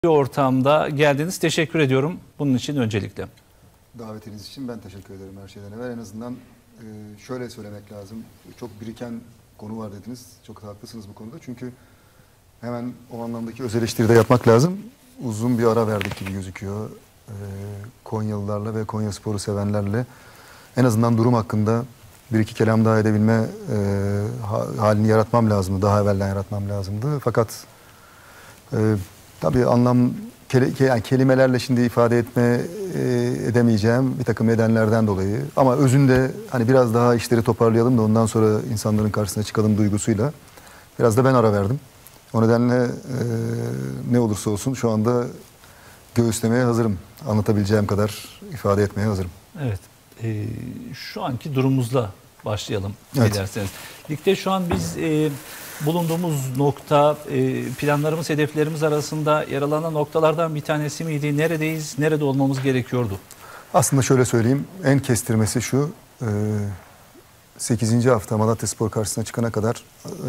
ortamda geldiniz. Teşekkür ediyorum bunun için öncelikle. Davetiniz için ben teşekkür ederim her şeyden evvel. En azından şöyle söylemek lazım. Çok biriken konu var dediniz. Çok da haklısınız bu konuda. Çünkü hemen o anlamdaki öz eleştiri de yapmak lazım. Uzun bir ara verdik gibi gözüküyor. Konyalılarla ve Konyaspor'u sevenlerle en azından durum hakkında bir iki kelam daha edebilme halini yaratmam lazımdı. Daha evvelden yaratmam lazımdı. Fakat tabii yani kelimelerle şimdi ifade edemeyeceğim bir takım nedenlerden dolayı. Ama özünde hani biraz daha işleri toparlayalım da ondan sonra insanların karşısına çıkalım duygusuyla biraz da ben ara verdim. O nedenle ne olursa olsun şu anda göğüslemeye hazırım. Anlatabileceğim kadar ifade etmeye hazırım. Evet. Şu anki durumumuzla başlayalım evet. Dilerseniz. Ligde şu an biz bulunduğumuz nokta planlarımız, hedeflerimiz arasında yer alan noktalardan bir tanesi miydi? Neredeyiz? Nerede olmamız gerekiyordu? Aslında şöyle söyleyeyim. En kestirmesi şu. 8. hafta Malatyaspor karşısına çıkana kadar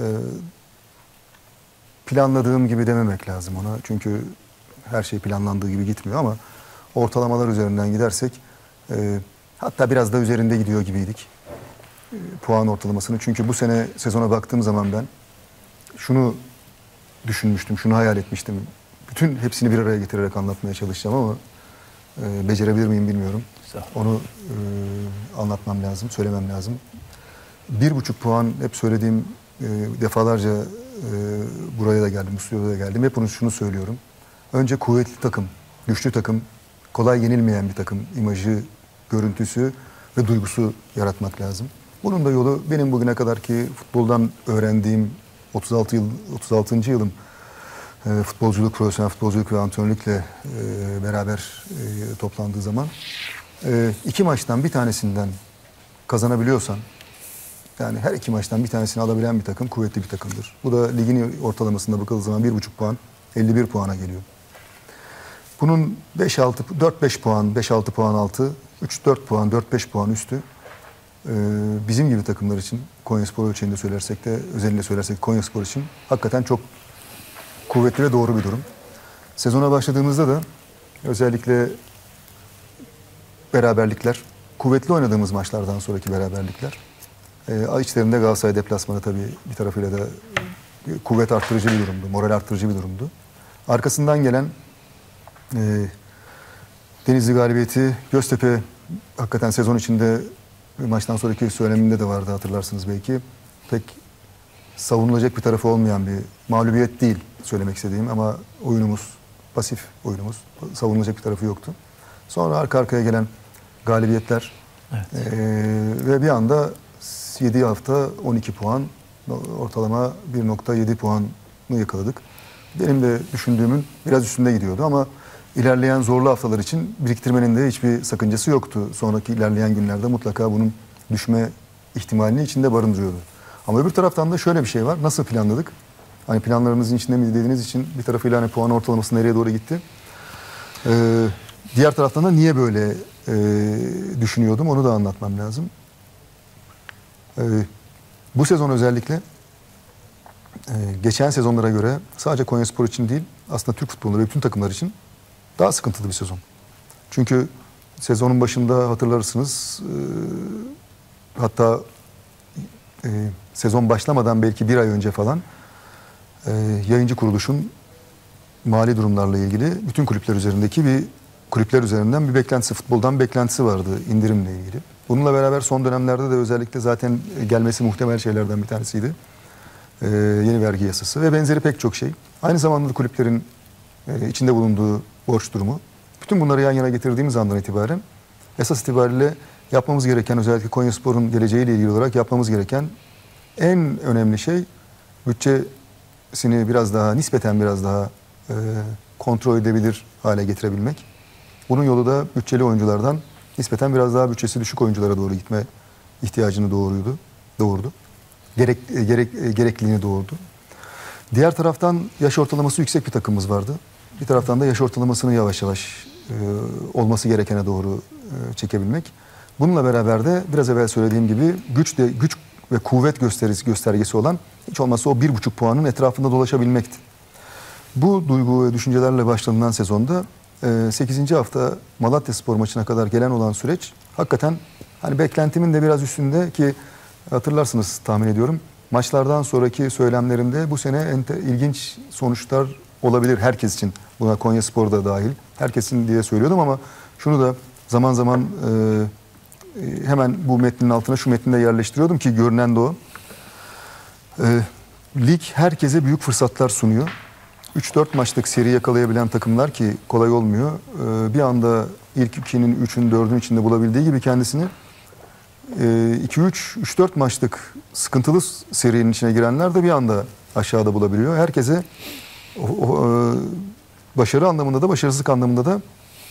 planladığım gibi dememek lazım ona. Çünkü her şey planlandığı gibi gitmiyor ama ortalamalar üzerinden gidersek hatta biraz da üzerinde gidiyor gibiydik. Puan ortalamasını. Çünkü bu sene sezona baktığım zaman ben şunu düşünmüştüm, şunu hayal etmiştim. Bütün hepsini bir araya getirerek anlatmaya çalışacağım ama becerebilir miyim bilmiyorum. Onu anlatmam lazım, söylemem lazım. 1,5 puan hep söylediğim defalarca buraya da geldim, bu stüdyoda da geldim. Hep şunu söylüyorum. Önce kuvvetli takım, güçlü takım, kolay yenilmeyen bir takım imajı, görüntüsü ve duygusu yaratmak lazım. Bunun da yolu benim bugüne kadarki futboldan öğrendiğim 36 yılım futbolculuk, profesyonel futbolculuk ve antrenörlükle beraber toplandığı zaman 2 maçtan bir tanesinden kazanabiliyorsan, yani her 2 maçtan bir tanesini alabilen bir takım kuvvetli bir takımdır. Bu da ligin ortalamasında bakıldığı zaman 1,5 puan 51 puana geliyor. Bunun 4-5 puan, 5-6 puan altı, 3-4 puan, 4-5 puan üstü bizim gibi takımlar için, Konyaspor ölçeğinde söylersek de, özellikle söylersek Konyaspor için hakikaten çok kuvvetli ve doğru bir durum. Sezona başladığımızda da özellikle beraberlikler, kuvvetli oynadığımız maçlardan sonraki beraberlikler, içlerinde Galatasaray deplasmanı tabii bir tarafıyla da kuvvet arttırıcı bir durumdu, moral arttırıcı bir durumdu. Arkasından gelen Denizli galibiyeti, Göztepe hakikaten sezon içinde maçtan sonraki söyleminde de vardı, hatırlarsınız belki. Pek savunulacak bir tarafı olmayan bir mağlubiyet değil söylemek istediğim ama oyunumuz, pasif oyunumuz, savunulacak bir tarafı yoktu. Sonra arka arkaya gelen galibiyetler evet. Ve bir anda 7 hafta 12 puan, ortalama 1,7 puanı yakaladık. Benim de düşündüğümün biraz üstünde gidiyordu ama ilerleyen zorlu haftalar için biriktirmenin de hiçbir sakıncası yoktu. Sonraki ilerleyen günlerde mutlaka bunun düşme ihtimalini içinde barındırıyordu. Ama öbür taraftan da şöyle bir şey var. Nasıl planladık? Hani planlarımızın içinde mi dediğiniz için bir tarafıyla hani puan ortalaması nereye doğru gitti? Diğer taraftan da niye böyle düşünüyordum onu da anlatmam lazım. Bu sezon özellikle geçen sezonlara göre sadece Konyaspor için değil aslında Türk futbolunda ve bütün takımlar için daha sıkıntılı bir sezon. Çünkü sezonun başında hatırlarsınız hatta sezon başlamadan belki bir ay önce falan yayıncı kuruluşun mali durumlarla ilgili bütün kulüpler üzerinden bir beklentisi, futboldan beklentisi vardı indirimle ilgili. Bununla beraber son dönemlerde de özellikle zaten gelmesi muhtemel şeylerden bir tanesiydi. Yeni vergi yasası ve benzeri pek çok şey. Aynı zamanda da kulüplerin içinde bulunduğu borç durumu. Bütün bunları yan yana getirdiğimiz andan itibaren esas itibariyle yapmamız gereken, özellikle Konyaspor'un geleceğiyle ilgili olarak yapmamız gereken en önemli şey bütçesini nispeten biraz daha kontrol edebilir hale getirebilmek. Bunun yolu da bütçeli oyunculardan nispeten biraz daha bütçesi düşük oyunculara doğru gitme ihtiyacını doğurdu. Gerekliliğini doğurdu. Diğer taraftan yaş ortalaması yüksek bir takımımız vardı. Bir taraftan da yaş ortalamasını yavaş yavaş olması gerekene doğru çekebilmek. Bununla beraber de biraz evvel söylediğim gibi güç ve kuvvet göstergesi olan hiç olmazsa o 1,5 puanın etrafında dolaşabilmekti. Bu duygu ve düşüncelerle başlanılan sezonda 8. hafta Malatyaspor maçına kadar gelen olan süreç hakikaten hani beklentimin de biraz üstünde ki hatırlarsınız tahmin ediyorum. Maçlardan sonraki söylemlerimde bu sene ilginç sonuçlar olabilir herkes için. Buna Konyaspor da dahil. Herkesin diye söylüyordum ama şunu da zaman zaman hemen bu metnin altına şu metninde yerleştiriyordum ki görünen de o. Lig herkese büyük fırsatlar sunuyor. 3-4 maçlık seri yakalayabilen takımlar ki kolay olmuyor. Bir anda ilk 2'nin, 3'ün, 4'ün içinde bulabildiği gibi kendisini 2-3-3-4 maçlık sıkıntılı serinin içine girenler de bir anda aşağıda bulabiliyor. Herkese başarı anlamında da başarısızlık anlamında da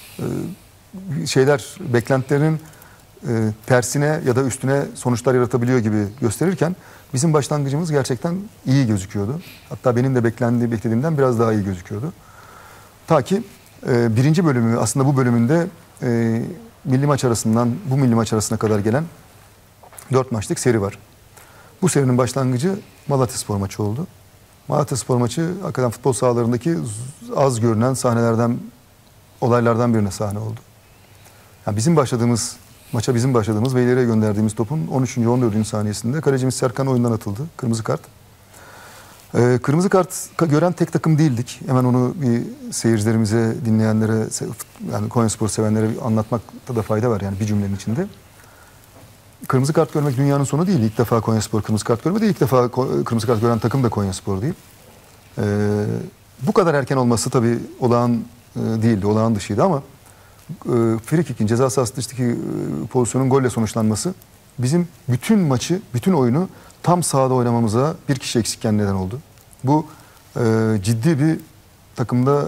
beklentilerin tersine ya da üstüne sonuçlar yaratabiliyor gibi gösterirken bizim başlangıcımız gerçekten iyi gözüküyordu. Hatta benim de beklediğimden biraz daha iyi gözüküyordu. Ta ki birinci bölümü aslında bu bölümünde milli maç arasından bu milli maç arasına kadar gelen 4 maçlık seri var. Bu serinin başlangıcı Malatyaspor maçı oldu. Malatyaspor maçı hakikaten futbol sahalarındaki az görünen olaylardan birine sahne oldu. Yani bizim başladığımız ve ileriye gönderdiğimiz topun 13. 14. saniyesinde kalecimiz Serkan oyundan atıldı. Kırmızı kart. Kırmızı kart gören tek takım değildik. Hemen onu bir seyircilerimize, dinleyenlere, yani Konyaspor sevenlere anlatmakta da fayda var yani bir cümlenin içinde. Kırmızı kart görmek dünyanın sonu değil. İlk defa Konyaspor kırmızı kart görmedi. İlk defa kırmızı kart gören takım da Konyaspor değil. Bu kadar erken olması tabii olağan değildi, olağan dışıydı ama free kick'in ceza sahası dışındaki pozisyonun golle sonuçlanması bizim bütün maçı, bütün oyunu tam sahada oynamamıza bir kişi eksikken neden oldu. Bu ciddi bir takımda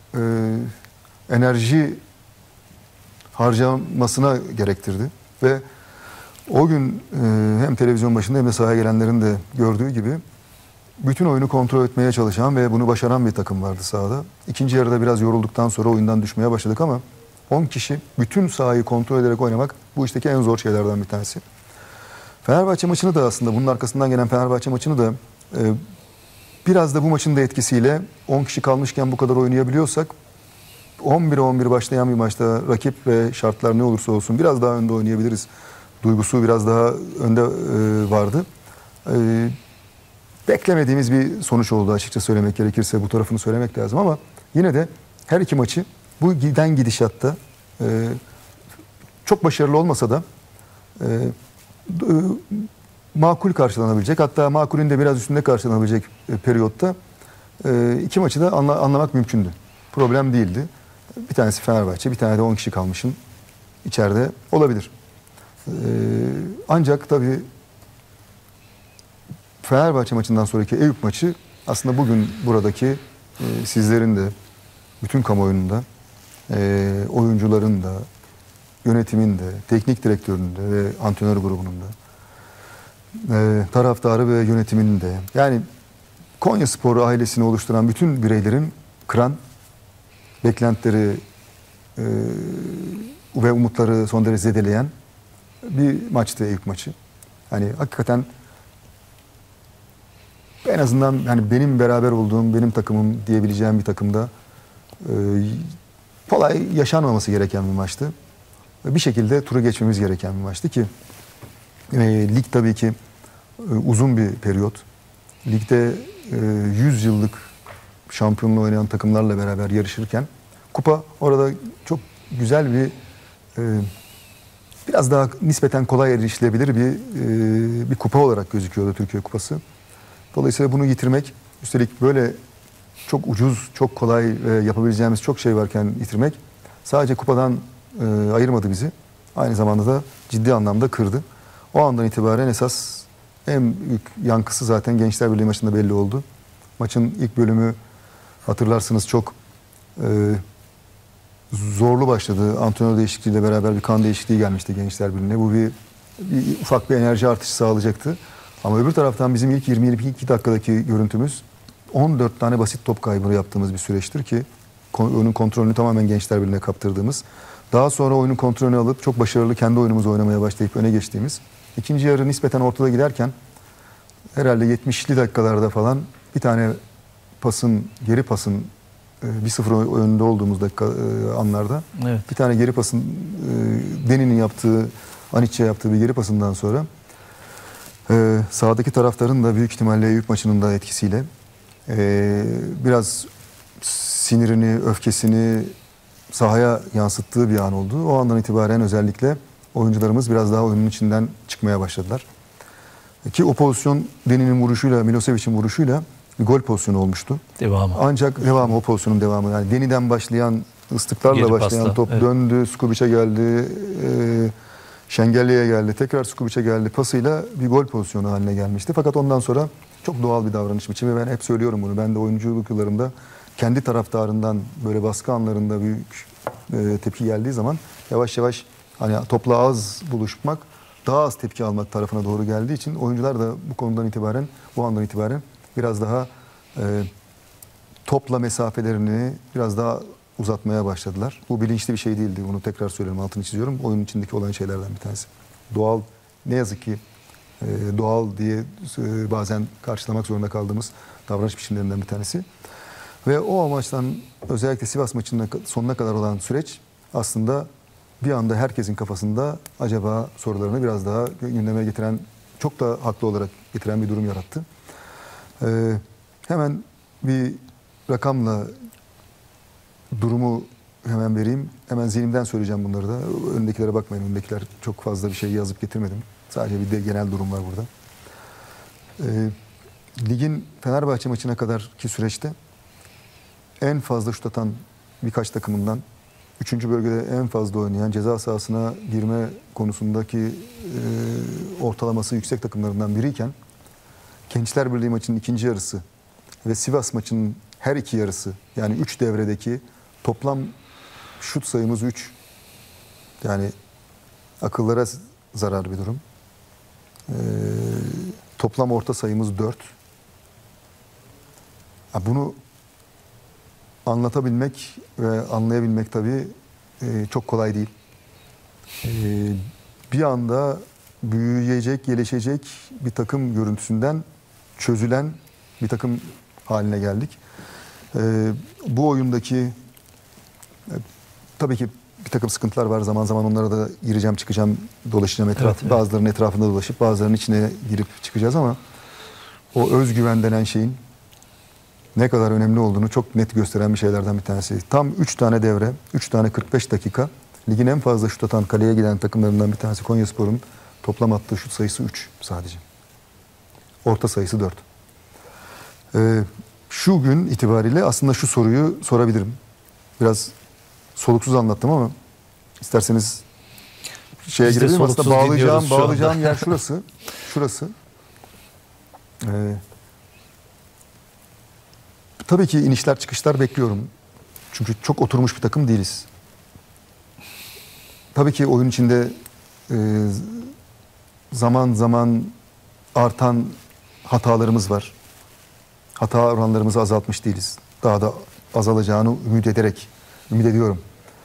enerji harcamasına gerektirdi ve o gün hem televizyon başında hem de sahaya gelenlerin de gördüğü gibi bütün oyunu kontrol etmeye çalışan ve bunu başaran bir takım vardı sahada. İkinci yarıda biraz yorulduktan sonra oyundan düşmeye başladık ama 10 kişi bütün sahayı kontrol ederek oynamak bu işteki en zor şeylerden bir tanesi. Fenerbahçe maçını da aslında bunun arkasından gelen Fenerbahçe maçını da biraz da bu maçın da etkisiyle 10 kişi kalmışken bu kadar oynayabiliyorsak 11'e 11 başlayan bir maçta rakip ve şartlar ne olursa olsun biraz daha önde oynayabiliriz. Duygusu biraz daha önde vardı. Beklemediğimiz bir sonuç oldu açıkça söylemek gerekirse, bu tarafını söylemek lazım ama yine de her iki maçı bu giden gidişatta çok başarılı olmasa da makul karşılanabilecek, hatta makulün de biraz üstünde karşılanabilecek periyotta iki maçı da anlamak mümkündü. Problem değildi. Bir tanesi Fenerbahçe, bir tane de 10 kişi kalmışın içeride olabilir. Ancak tabii Fenerbahçe maçından sonraki Eyüp maçı aslında bugün buradaki sizlerin de bütün kamuoyunun da oyuncuların da yönetimin de teknik direktörünün de ve antrenör grubunun da taraftarı ve yönetiminin de yani Konyaspor ailesini oluşturan bütün bireylerin kıran beklentileri ve umutları son derece zedeleyen bir maçtı Eyüp maçı. Hani hakikaten en azından hani benim beraber olduğum, benim takımım diyebileceğim bir takımda kolay yaşanmaması gereken bir maçtı. Bir şekilde turu geçmemiz gereken bir maçtı ki lig tabii ki uzun bir periyot. Ligde 100 yıllık şampiyonluğu oynayan takımlarla beraber yarışırken kupa orada çok güzel bir biraz daha nispeten kolay erişilebilir bir kupa olarak gözüküyordu Türkiye Kupası. Dolayısıyla bunu yitirmek, üstelik böyle çok ucuz, çok kolay yapabileceğimiz çok şey varken yitirmek sadece kupadan ayırmadı bizi. Aynı zamanda da ciddi anlamda kırdı. O andan itibaren esas en büyük yankısı zaten Gençler Birliği maçında belli oldu. Maçın ilk bölümü hatırlarsınız çok zorlu başladı. Antrenör değişikliğiyle beraber bir kan değişikliği gelmişti Gençler Birliği'ne. Bu bir ufak bir enerji artışı sağlayacaktı. Ama öbür taraftan bizim ilk 20-22 dakikadaki görüntümüz 14 tane basit top kaybı yaptığımız bir süreçtir ki oyunun kontrolünü tamamen Gençler Birliği'ne kaptırdığımız. Daha sonra oyunun kontrolünü alıp çok başarılı kendi oyunumuzu oynamaya başlayıp öne geçtiğimiz. İkinci yarı nispeten ortada giderken herhalde 70'li dakikalarda falan bir tane geri pasın 1-0 önünde olduğumuz anlarda Evet. bir tane geri pasın Deni'nin yaptığı, Aniç'e yaptığı bir geri pasından sonra sahadaki taraftarın da büyük ihtimalle Eyüp maçının da etkisiyle biraz sinirini, öfkesini sahaya yansıttığı bir an oldu. O andan itibaren özellikle oyuncularımız biraz daha oyunun içinden çıkmaya başladılar. Ki o pozisyon Deni'nin vuruşuyla, Milosevic'in vuruşuyla bir gol pozisyonu olmuştu. Devamı. Ancak o pozisyonun devamı. Yani Deni'den başlayan, ıslıklarla Geri başlayan pasla, top evet. döndü, Skubic'e geldi, Şengelli'ye geldi, tekrar Skubic'e geldi. Pasıyla bir gol pozisyonu haline gelmişti. Fakat ondan sonra çok doğal bir davranış biçimi. Ben hep söylüyorum bunu. Ben de oyunculuk yıllarımda kendi taraftarından böyle baskı anlarında büyük tepki geldiği zaman yavaş yavaş hani topla az buluşmak, daha az tepki almak tarafına doğru geldiği için oyuncular da bu andan itibaren biraz daha topla mesafelerini biraz daha uzatmaya başladılar. Bu bilinçli bir şey değildi. Bunu tekrar söylüyorum, altını çiziyorum. Oyunun içindeki olan şeylerden bir tanesi. Doğal, ne yazık ki doğal diye bazen karşılamak zorunda kaldığımız davranış biçimlerinden bir tanesi. Ve o amaçtan özellikle Sivas maçının sonuna kadar olan süreç aslında bir anda herkesin kafasında acaba sorularını biraz daha gündeme getiren, çok da haklı olarak getiren bir durum yarattı. Hemen bir rakamla durumu hemen vereyim. Hemen zihnimden söyleyeceğim bunları da. Öndekilere bakmayın. Öndekiler çok fazla bir şey yazıp getirmedim. Sadece bir de genel durum var burada. Ligin Fenerbahçe maçına kadarki süreçte en fazla şut atan birkaç takımından 3. bölgede en fazla oynayan, ceza sahasına girme konusundaki ortalaması yüksek takımlarından biriyken Gençler Birliği maçının ikinci yarısı ve Sivas maçının her iki yarısı, yani 3 devredeki toplam şut sayımız 3. Yani akıllara zarar bir durum. Toplam orta sayımız 4. Bunu anlatabilmek ve anlayabilmek tabii çok kolay değil. Bir anda büyüyecek, gelişecek bir takım görüntüsünden çözülen bir takım haline geldik. Bu oyundaki tabii ki bir takım sıkıntılar var. Zaman zaman onlara da gireceğim, çıkacağım, dolaşacağım Evet. Bazılarının etrafında dolaşıp bazılarının içine girip çıkacağız ama o özgüven denen şeyin ne kadar önemli olduğunu çok net gösteren bir şeylerden bir tanesi. Tam 3 tane devre, 3 tane 45 dakika. Ligin en fazla şut atan, kaleye giden takımlarından bir tanesi Konyaspor'un toplam attığı şut sayısı 3 sadece. Orta sayısı 4. Şu gün itibariyle aslında şu soruyu sorabilirim. Biraz soluksuz anlattım ama isterseniz şeye Biz de girelim. Aslında soluksuz dinliyoruz şu bağlayacağım anda. yer şurası. Şurası. Tabii ki inişler çıkışlar bekliyorum. Çünkü çok oturmuş bir takım değiliz. Tabii ki oyun içinde zaman zaman artan hatalarımız var. Hata oranlarımızı azaltmış değiliz. Daha da azalacağını ümit ediyorum.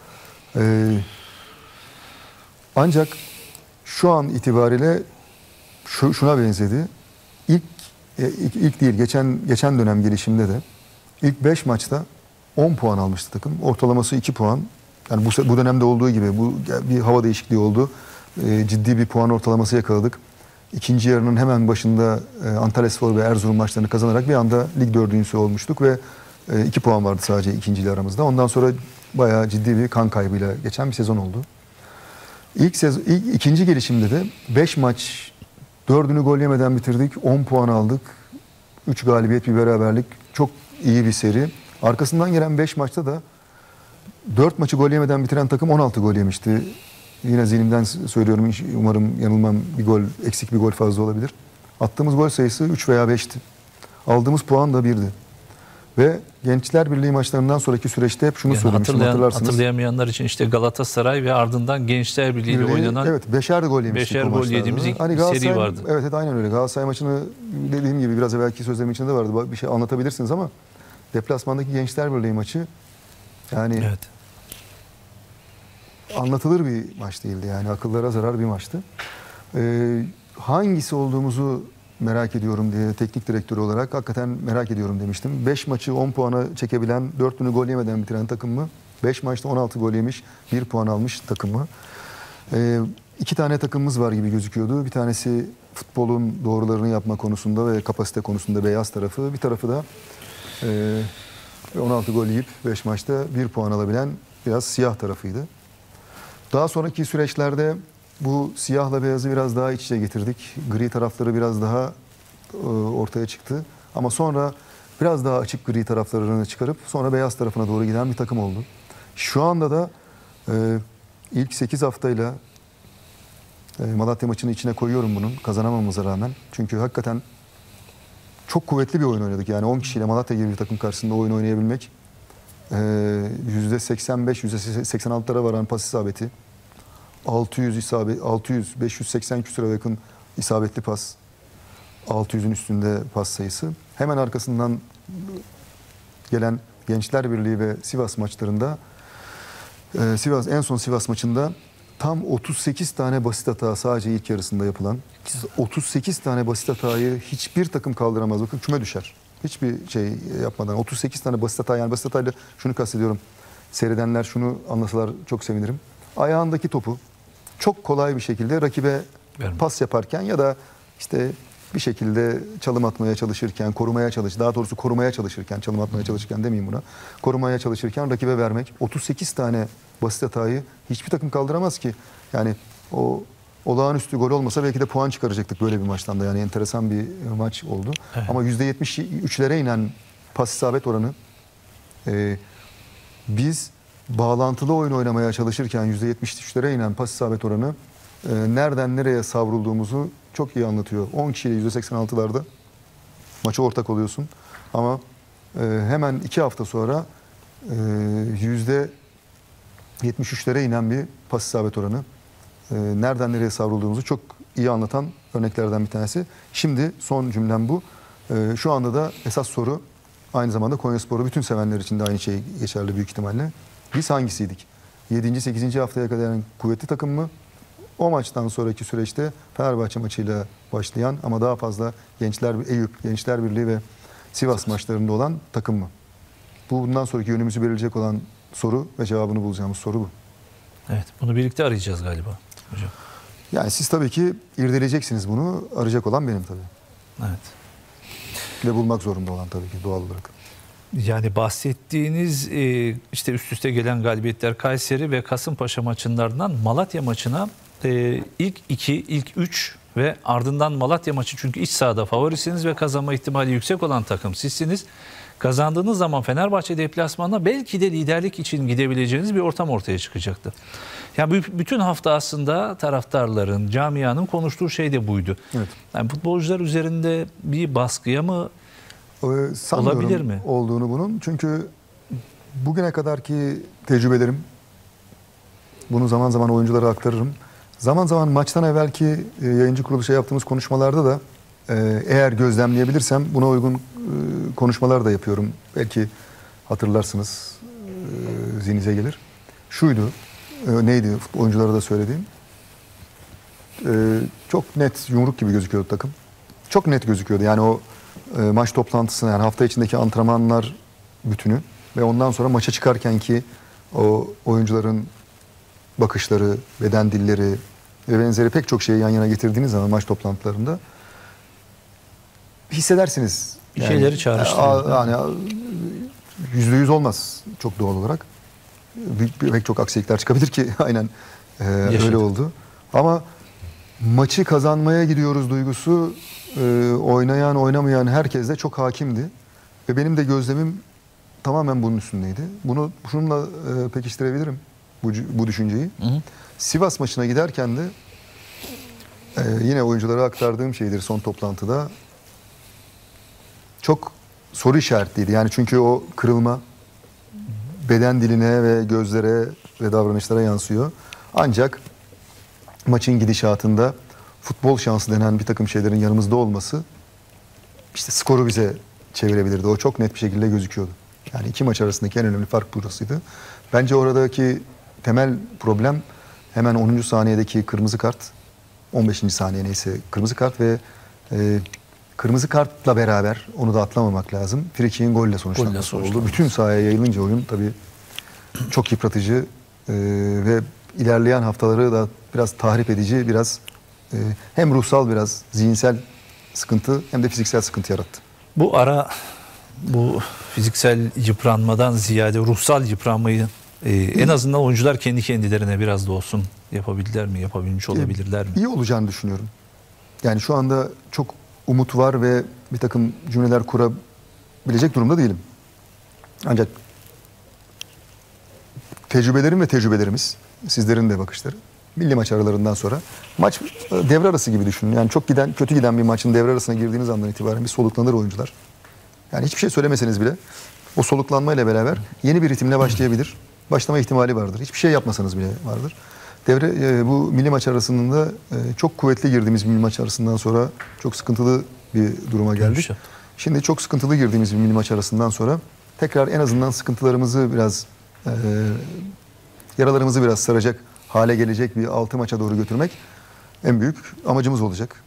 Ancak şu an itibariyle şuna benzedi. İlk değil, geçen dönem gelişimde de ilk 5 maçta 10 puan almıştı takım. Ortalaması 2 puan. Yani bu dönemde olduğu gibi bir hava değişikliği oldu. Ciddi bir puan ortalaması yakaladık. İkinci yarının hemen başında Antalyaspor ve Erzurum maçlarını kazanarak bir anda lig dördüncüsü olmuştuk ve 2 puan vardı sadece ikinciyle aramızda. Ondan sonra bayağı ciddi bir kan kaybıyla geçen bir sezon oldu. İkinci gelişimde de 5 maç 4'ünü gol yemeden bitirdik. 10 puan aldık. 3 galibiyet, bir beraberlik. Çok iyi bir seri. Arkasından gelen 5 maçta da 4 maçı gol yemeden bitiren takım 16 gol yemişti. Yine zihnimden söylüyorum, umarım yanılmam, eksik bir gol fazla olabilir. Attığımız gol sayısı 3 veya 5'ti. Aldığımız puan da 1'di. Ve Gençler Birliği maçlarından sonraki süreçte hep şunu söylemiştim, hatırlarsınız. Hatırlayamayanlar için işte Galatasaray ve ardından Gençler Birliği ile oynanan evet, 5'er gol yemiştik o maçlarda. yediğimiz ilk seri vardı. Evet, aynen öyle. Galatasaray maçını dediğim gibi biraz evvelki sözlerimin içinde vardı. Bir şey anlatabilirsiniz ama deplasmandaki Gençler Birliği maçı yani evet, anlatılır bir maç değildi. Yani akıllara zarar bir maçtı. Hangisi olduğumuzu merak ediyorum diye teknik direktör olarak hakikaten merak ediyorum demiştim. 5 maçı 10 puana çekebilen, 4'ünü gol yemeden bitiren takım mı? 5 maçta 16 gol yemiş, 1 puan almış takım mı? 2 tane takımımız var gibi gözüküyordu. Bir tanesi futbolun doğrularını yapma konusunda ve kapasite konusunda beyaz tarafı. Bir tarafı da 16 gol yiyip 5 maçta 1 puan alabilen biraz siyah tarafıydı. Daha sonraki süreçlerde bu siyahla beyazı biraz daha iç içe getirdik. Gri tarafları biraz daha ortaya çıktı. Ama sonra biraz daha açık gri taraflarını çıkarıp sonra beyaz tarafına doğru giden bir takım oldu. Şu anda da ilk 8 haftayla Malatya maçını içine koyuyorum bunun kazanamamıza rağmen. Çünkü hakikaten çok kuvvetli bir oyun oynadık. Yani 10 kişiyle Malatya gibi bir takım karşısında oyun oynayabilmek %85, %86'lara varan pas isabeti, 580 küsura yakın isabetli pas, 600'ün üstünde pas sayısı. Hemen arkasından gelen Gençler Birliği ve Sivas maçlarında en son Sivas maçında tam 38 tane basit hata sadece ilk yarısında yapılan. 38 tane basit hatayı hiçbir takım kaldıramaz. Bakın küme düşer. Hiçbir şey yapmadan. 38 tane basit hata, yani basit hatayla şunu kastediyorum. Seyredenler şunu anlasalar çok sevinirim. Ayağındaki topu çok kolay bir şekilde rakibe pas yaparken ya da işte bir şekilde çalım atmaya çalışırken, daha doğrusu korumaya çalışırken, çalım atmaya çalışırken demeyeyim buna. Korumaya çalışırken rakibe vermek. 38 tane basit hatayı hiçbir takım kaldıramaz ki. Yani o olağanüstü gol olmasa belki de puan çıkaracaktık böyle bir maçtan da. Yani enteresan bir maç oldu. Evet. Ama %73'lere inen pas isabet oranı, biz bağlantılı oyun oynamaya çalışırken %73'lere inen pas isabet oranı nereden nereye savrulduğumuzu çok iyi anlatıyor. 10 kişiyle %86'larda maça ortak oluyorsun. Ama hemen 2 hafta sonra %73'lere inen bir pas isabet oranı. Nereden nereye savrulduğumuzu çok iyi anlatan örneklerden bir tanesi. Şimdi son cümlem bu. Şu anda da esas soru, aynı zamanda Konyaspor'u bütün sevenler için de aynı şey geçerli büyük ihtimalle. Biz hangisiydik? 7. 8. haftaya kadar kuvvetli takım mı? O maçtan sonraki süreçte Fenerbahçe maçıyla başlayan ama daha fazla Eyüp, Gençler Birliği ve Sivas maçlarında olan takım mı? Bundan sonraki yönümüzü belirleyecek olan soru ve cevabını bulacağımız soru bu. Evet, bunu birlikte arayacağız galiba hocam. Yani siz tabii ki irdeleyeceksiniz bunu. Arayacak olan benim tabii. Evet. Ve bulmak zorunda olan tabii ki doğal olarak. Yani bahsettiğiniz işte üst üste gelen galibiyetler Kayseri ve Kasımpaşa maçlarından Malatya maçına ilk 2, ilk 3 ve ardından Malatya maçı, çünkü iç sahada favorisiniz ve kazanma ihtimali yüksek olan takım sizsiniz. Kazandığınız zaman Fenerbahçe deplasmanına belki de liderlik için gidebileceğiniz bir ortam ortaya çıkacaktı. Yani bütün hafta aslında taraftarların, camianın konuştuğu şey de buydu. Evet. Yani futbolcular üzerinde bir baskıya mı olabilir mi? Olduğunu bunun. Çünkü bugüne kadarki tecrübelerim, bunu zaman zaman oyunculara aktarırım. Zaman zaman maçtan evvelki yayıncı kuruluşa yaptığımız konuşmalarda da eğer gözlemleyebilirsem buna uygun konuşmalar da yapıyorum. Belki hatırlarsınız, zihnize gelir. Şuydu, neydi oyunculara da söylediğim. Çok net, yumruk gibi gözüküyordu takım. Çok net gözüküyordu. Yani o maç toplantısına, yani hafta içindeki antrenmanlar bütünü ve ondan sonra maça çıkarken ki o oyuncuların bakışları, beden dilleri ve benzeri pek çok şeyi yan yana getirdiğiniz zaman maç toplantılarında hissedersiniz. Bir şeyleri çağrıştırıyor. Yani %100 olmaz çok doğal olarak. Pek çok aksilikler çıkabilir ki aynen öyle oldu. Ama maçı kazanmaya gidiyoruz duygusu oynayan oynamayan herkeste çok hakimdi. Ve benim de gözlemim tamamen bunun üstündeydi. Şununla pekiştirebilirim bu düşünceyi. Hı hı. Sivas maçına giderken de yine oyunculara aktardığım şeydir son toplantıda. Çok soru işaretliydi. Yani çünkü o kırılma beden diline ve gözlere ve davranışlara yansıyor. Ancak maçın gidişatında futbol şansı denen bir takım şeylerin yanımızda olması işte skoru bize çevirebilirdi. O çok net bir şekilde gözüküyordu. Yani iki maç arasındaki en önemli fark burasıydı. Bence oradaki temel problem hemen 10. saniyedeki kırmızı kart, 15. saniye neyse kırmızı kart ve kırmızı kartla beraber onu da atlamamak lazım. Frikik'in golle sonuçlanması oldu. Bütün sahaya yayılınca oyun tabii çok yıpratıcı ve ilerleyen haftaları da biraz tahrip edici, biraz hem ruhsal biraz zihinsel sıkıntı hem de fiziksel sıkıntı yarattı. Bu fiziksel yıpranmadan ziyade ruhsal yıpranmayı en azından oyuncular kendi kendilerine biraz da olsun yapabildiler mi, yapabilmiş olabilirler mi? İyi olacağını düşünüyorum. Yani şu anda çok umut var ve bir takım cümleler kurabilecek durumda değilim. Ancak tecrübelerim ve tecrübelerimiz, sizlerin de bakışları, milli maç aralarından sonra maç devre arası gibi düşünün. Yani çok kötü giden bir maçın devre arasına girdiğiniz andan itibaren bir soluklanır oyuncular. Yani hiçbir şey söylemeseniz bile o soluklanmayla beraber yeni bir ritimle başlayabilir. Başlama ihtimali vardır. Hiçbir şey yapmasanız bile vardır. Bu milli maç arasında çok kuvvetli girdiğimiz milli maç arasından sonra çok sıkıntılı bir duruma geldik. Şimdi çok sıkıntılı girdiğimiz bir milli maç arasından sonra tekrar en azından sıkıntılarımızı biraz yaralarımızı biraz saracak hale gelecek bir 6 maça doğru götürmek en büyük amacımız olacak.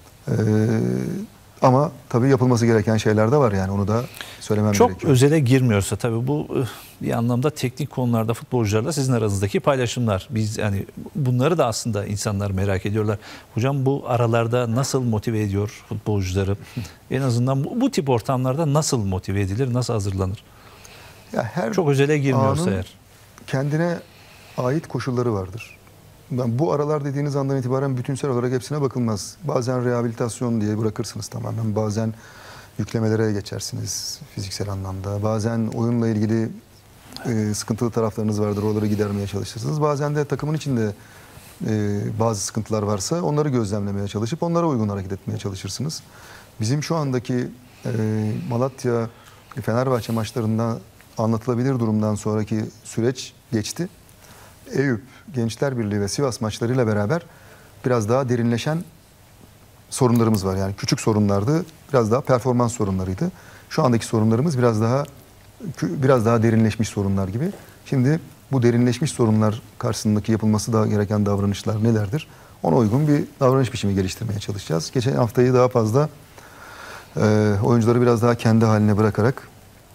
Ama tabii yapılması gereken şeyler de var, yani onu da söylemem gerekiyor. Çok özele girmiyorsa tabii bu bir anlamda teknik konularda futbolcularla sizin aranızdaki paylaşımlar. Biz yani bunları da aslında insanlar merak ediyorlar. Hocam bu aralarda nasıl motive ediyor futbolcuları? En azından bu tip ortamlarda nasıl motive edilir, nasıl hazırlanır? Ya her çok özele girmiyorsa eğer. Kendine ait koşulları vardır. Bu aralar dediğiniz andan itibaren bütünsel olarak hepsine bakılmaz. Bazen rehabilitasyon diye bırakırsınız tamamen. Bazen yüklemelere geçersiniz fiziksel anlamda. Bazen oyunla ilgili sıkıntılı taraflarınız vardır. Oraları gidermeye çalışırsınız. Bazen de takımın içinde bazı sıkıntılar varsa onları gözlemlemeye çalışıp onlara uygun hareket etmeye çalışırsınız. Bizim şu andaki Malatya Fenerbahçe maçlarında anlatılabilir durumdan sonraki süreç geçti. Eyüp, Gençler Birliği ve Sivas maçlarıyla beraber biraz daha derinleşen sorunlarımız var. Yani küçük sorunlardı, biraz daha performans sorunlarıydı. Şu andaki sorunlarımız biraz daha derinleşmiş sorunlar gibi. Şimdi bu derinleşmiş sorunlar karşısındaki yapılması da gereken davranışlar nelerdir? Ona uygun bir davranış biçimi geliştirmeye çalışacağız. Geçen haftayı daha fazla oyuncuları biraz daha kendi haline bırakarak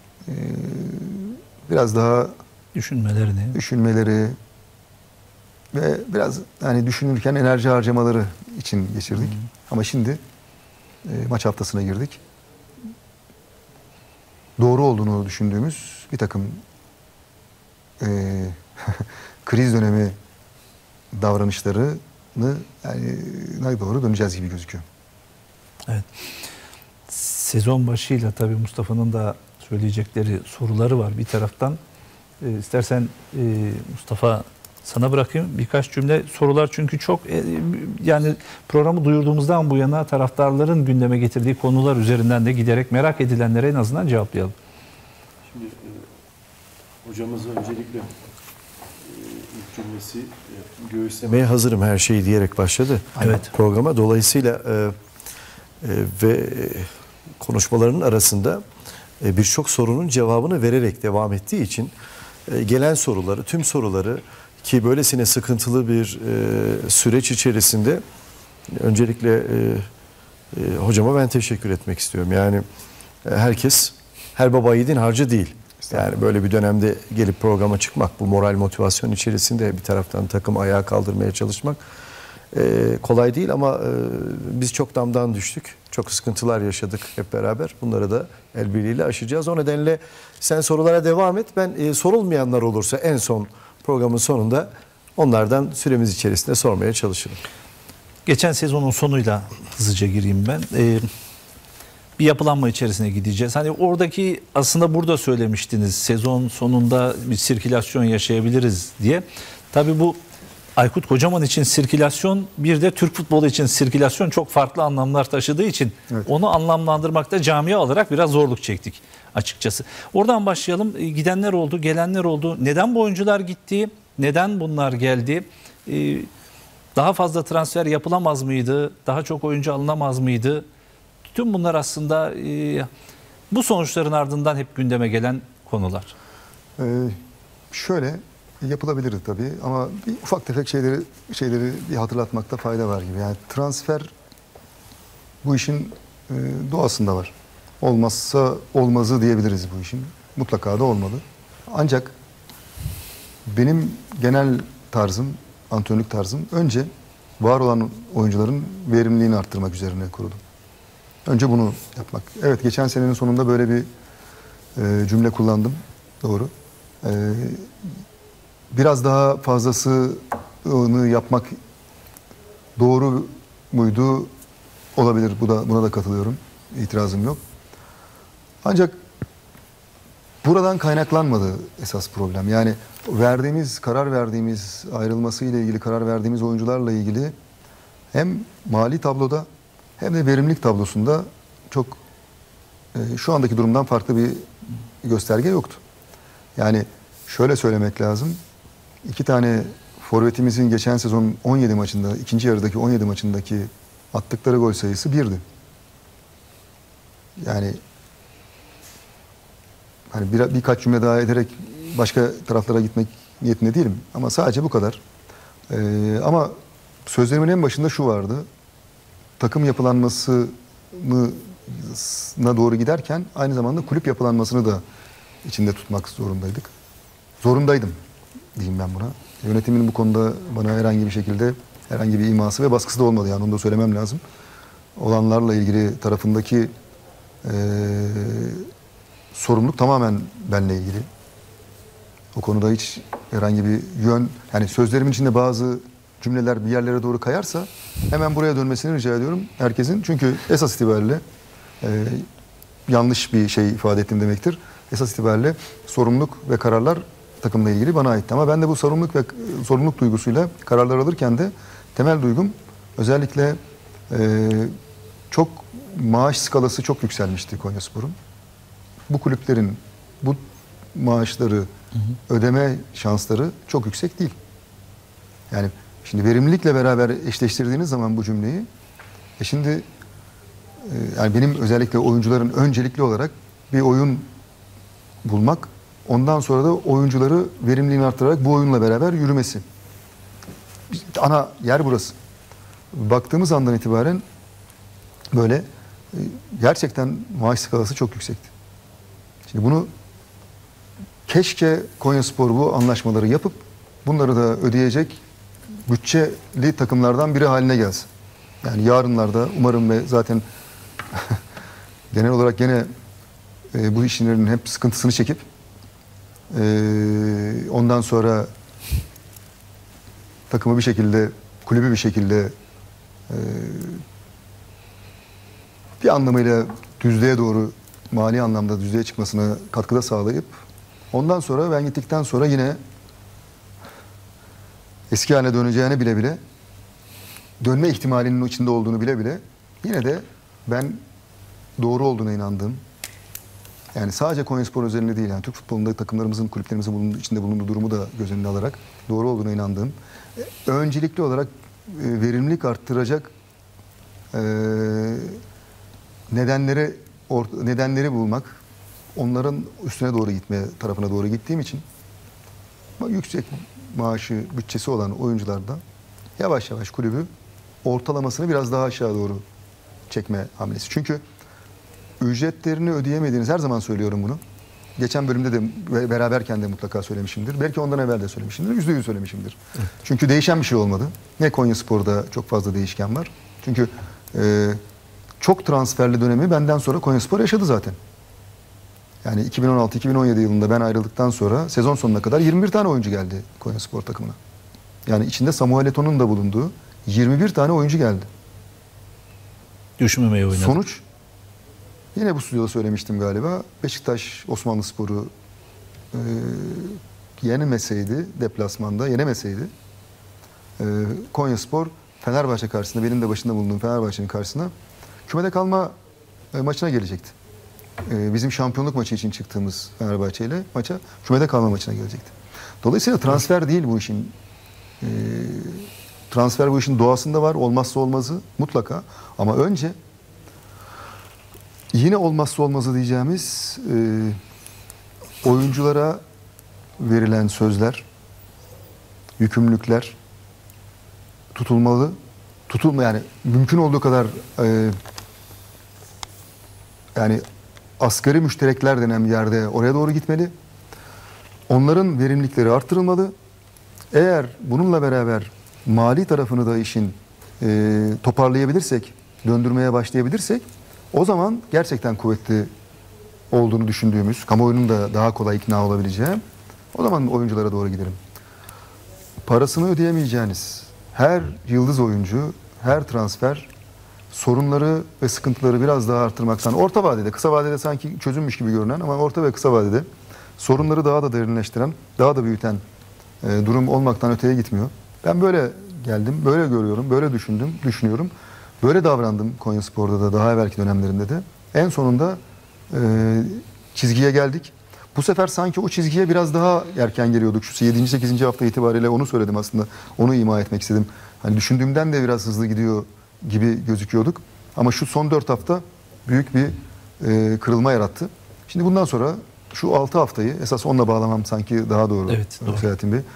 biraz daha düşünmeleri ve biraz yani düşünürken enerji harcamaları için geçirdik. Ama şimdi maç haftasına girdik. Doğru olduğunu düşündüğümüz bir takım kriz dönemi davranışlarını yani doğru döneceğiz gibi gözüküyor. Evet. Sezon başıyla tabii Mustafa'nın da söyleyecekleri soruları var bir taraftan. İstersen Mustafa sana bırakayım birkaç cümle. Sorular çünkü çok yani programı duyurduğumuzdan bu yana taraftarların gündeme getirdiği konular üzerinden de giderek merak edilenlere en azından cevaplayalım. Şimdi hocamız öncelikle ilk cümlesi göğüslemeye hazırım her şeyi diyerek başladı programa. Dolayısıyla ve konuşmalarının arasında birçok sorunun cevabını vererek devam ettiği için gelen soruları, tüm soruları ki böylesine sıkıntılı bir süreç içerisinde öncelikle hocama ben teşekkür etmek istiyorum. Yani herkes her baba yiğidin harcı değil. Yani böyle bir dönemde gelip programa çıkmak, bu moral motivasyon içerisinde bir taraftan takım ayağa kaldırmaya çalışmak kolay değil ama biz çok damdan düştük. Çok sıkıntılar yaşadık hep beraber. Bunları da el birliğiyle aşacağız. O nedenle sen sorulara devam et. Ben sorulmayanlar olursa en son programın sonunda onlardan süremiz içerisinde sormaya çalışırım. Geçen sezonun sonuyla hızlıca gireyim ben. Bir yapılanma içerisine gideceğiz. Hani oradaki aslında burada söylemiştiniz sezon sonunda bir sirkülasyon yaşayabiliriz diye. Tabii bu Aykut Kocaman için sirkülasyon bir de Türk futbolu için sirkülasyon çok farklı anlamlar taşıdığı için onu anlamlandırmakta camia olarak biraz zorluk çektik açıkçası. Oradan başlayalım. Gidenler oldu, gelenler oldu. Neden bu oyuncular gitti? Neden bunlar geldi? Daha fazla transfer yapılamaz mıydı? Daha çok oyuncu alınamaz mıydı? Tüm bunlar aslında bu sonuçların ardından hep gündeme gelen konular. Şöyle yapılabilirdi tabii ama bir ufak tefek şeyleri bir hatırlatmakta fayda var gibi. Yani transfer bu işin doğasında var. Olmazsa olmazı diyebiliriz bu işin. Mutlaka da olmalı. Ancak benim genel tarzım, antrenörlük tarzım önce var olan oyuncuların verimliliğini arttırmak üzerine kuruldu. Önce bunu yapmak. Evet, geçen senenin sonunda böyle bir cümle kullandım. Doğru. Biraz daha fazlasını yapmak doğru muydu? Olabilir. Buna da katılıyorum. İtirazım yok. Ancak buradan kaynaklanmadı esas problem. Yani karar verdiğimiz, ayrılması ile ilgili karar verdiğimiz oyuncularla ilgili hem mali tabloda hem de verimlilik tablosunda çok şu andaki durumdan farklı bir gösterge yoktu. Yani şöyle söylemek lazım. 2 tane forvetimizin geçen sezon 17 maçında, ikinci yarıdaki 17 maçındaki attıkları gol sayısı 1'di. Yani hani birkaç cümle daha ederek başka taraflara gitmek niyetinde değilim. Ama sadece bu kadar. Ama sözlerimin en başında şu vardı. Takım yapılanmasına doğru giderken aynı zamanda kulüp yapılanmasını da içinde tutmak zorundaydım diyeyim ben buna. Yönetimin bu konuda bana herhangi bir iması ve baskısı da olmadı. Yani onu da söylemem lazım. Olanlarla ilgili tarafındaki sorumluluk tamamen benimle ilgili. O konuda hiç herhangi bir yani sözlerimin içinde bazı cümleler bir yerlere doğru kayarsa hemen buraya dönmesini rica ediyorum herkesin. Çünkü esas itibariyle yanlış bir şey ifade ettim demektir. Esas itibariyle sorumluluk ve kararlar takımla ilgili bana aitti. Ama ben de bu sorumluluk duygusuyla kararlar alırken de temel duygum özellikle çok maaş skalası çok yükselmişti Konyaspor'un. Bu kulüplerin bu maaşları ödeme şansları çok yüksek değil. Yani şimdi verimlilikle beraber eşleştirdiğiniz zaman bu cümleyi şimdi yani benim özellikle oyuncuların öncelikli olarak bir oyun bulmak, ondan sonra da oyuncuları verimliliğini arttırarak bu oyunla beraber yürümesi. Ana yer burası. Baktığımız andan itibaren böyle gerçekten maaş skalası çok yüksekti. Şimdi bunu keşke Konyaspor bu anlaşmaları yapıp bunları da ödeyecek bütçeli takımlardan biri haline gelsin. Yani yarınlarda umarım ve zaten genel olarak gene bu işlerin hep sıkıntısını çekip ondan sonra takımı bir şekilde, kulübü bir şekilde bir anlamıyla düzlüğe doğru, mali anlamda düzlüğe çıkmasına katkıda sağlayıp ondan sonra ben gittikten sonra yine eski haline döneceğini bile bile, dönme ihtimalinin içinde olduğunu bile bile yine de ben doğru olduğuna inandığım, yani sadece Konyaspor özelinde değil, yani Türk futbolunda takımlarımızın, kulüplerimizin içinde bulunduğu durumu da göz önüne alarak doğru olduğuna inandığım, öncelikli olarak verimlilik arttıracak nedenleri bulmak, onların üstüne doğru tarafına doğru gittiğim için yüksek maaşı, bütçesi olan oyunculardan yavaş yavaş kulübü ortalamasını biraz daha aşağı doğru çekme hamlesi. Çünkü ücretlerini ödeyemediğiniz, her zaman söylüyorum bunu. Geçen bölümde de beraberken de mutlaka söylemişimdir. Belki ondan evvel de söylemişimdir. %100 söylemişimdir. Evet. Çünkü değişen bir şey olmadı. Ne Konyaspor'da çok fazla değişken var. Çünkü çok transferli dönemi benden sonra Konyaspor yaşadı zaten. Yani 2016-2017 yılında ben ayrıldıktan sonra sezon sonuna kadar 21 tane oyuncu geldi Konyaspor takımına. Yani içinde Samuel Eto'nun da bulunduğu 21 tane oyuncu geldi. Düşmemeye oynadı. Sonuç, yine bu stüdyoda söylemiştim galiba, Beşiktaş Osmanlıspor'u yenemeseydi, deplasmanda yenemeseydi, Konyaspor Fenerbahçe karşısında, benim de başında bulunduğum Fenerbahçe'nin karşısına kümede kalma maçına gelecekti. Bizim şampiyonluk maçı için çıktığımız Fenerbahçe ile maça, kümede kalma maçına gelecekti. Dolayısıyla transfer değil bu işin. Transfer bu işin doğasında var. Olmazsa olmazı mutlaka. Ama önce yine olmazsa olmazı diyeceğimiz oyunculara verilen sözler, yükümlülükler tutulmalı. Yani mümkün olduğu kadar yani asgari müşterekler denen bir yerde oraya doğru gitmeli. Onların verimlilikleri arttırılmalı. Eğer bununla beraber mali tarafını da işin toparlayabilirsek, döndürmeye başlayabilirsek, o zaman gerçekten kuvvetli olduğunu düşündüğümüz, kamuoyunun da daha kolay ikna olabileceği, o zaman oyunculara doğru gidelim. Parasını ödeyemeyeceğiniz her yıldız oyuncu, her transfer sorunları ve sıkıntıları biraz daha arttırmaktan, orta vadede, kısa vadede sanki çözülmüş gibi görünen ama orta ve kısa vadede sorunları daha da derinleştiren, daha da büyüten durum olmaktan öteye gitmiyor. Ben böyle geldim, böyle görüyorum, böyle düşünüyorum. Böyle davrandım Konyaspor'da da, daha evvelki dönemlerinde de. En sonunda çizgiye geldik. Bu sefer sanki o çizgiye biraz daha erken geliyorduk. Şu 7. 8. hafta itibariyle onu söyledim aslında. Onu ima etmek istedim. Hani düşündüğümden de biraz hızlı gidiyor gibi gözüküyorduk. Ama şu son 4 hafta büyük bir kırılma yarattı. Şimdi bundan sonra şu 6 haftayı esas onunla bağlamam sanki daha doğru. Evet, doğru. Selahattin Bey.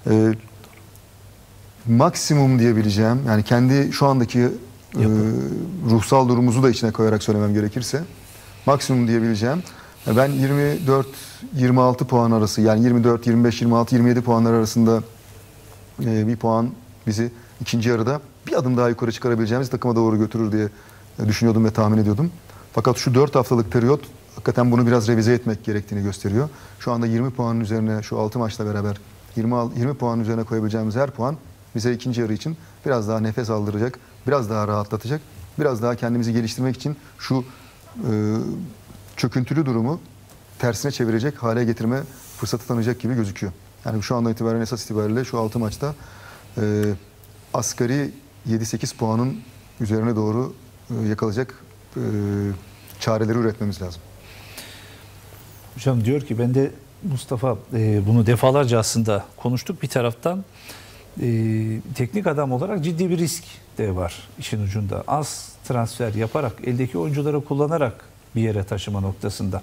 Maksimum diyebileceğim, yani kendi şu andaki ruhsal durumumuzu da içine koyarak söylemem gerekirse, maksimum diyebileceğim, ben 24-26 puan arası, yani 24, 25, 26, 27 puanlar arasında bir puan bizi ikinci yarıda bir adım daha yukarı çıkarabileceğimiz takıma doğru götürür diye düşünüyordum ve tahmin ediyordum. Fakat şu 4 haftalık periyot hakikaten bunu biraz revize etmek gerektiğini gösteriyor. Şu anda 20 puanın üzerine, şu 6 maçla beraber 20 puanın üzerine koyabileceğimiz her puan bize ikinci yarı için biraz daha nefes aldıracak, biraz daha rahatlatacak, biraz daha kendimizi geliştirmek için şu çöküntülü durumu tersine çevirecek hale getirme fırsatı tanıyacak gibi gözüküyor. Yani şu andan itibaren esas itibariyle şu 6 maçta asgari 7-8 puanın üzerine doğru yakalayacak çareleri üretmemiz lazım. Hocam diyor ki, ben de Mustafa bunu defalarca aslında konuştuk. Bir taraftan teknik adam olarak ciddi bir risk de var işin ucunda. Az transfer yaparak, eldeki oyuncuları kullanarak bir yere taşıma noktasında.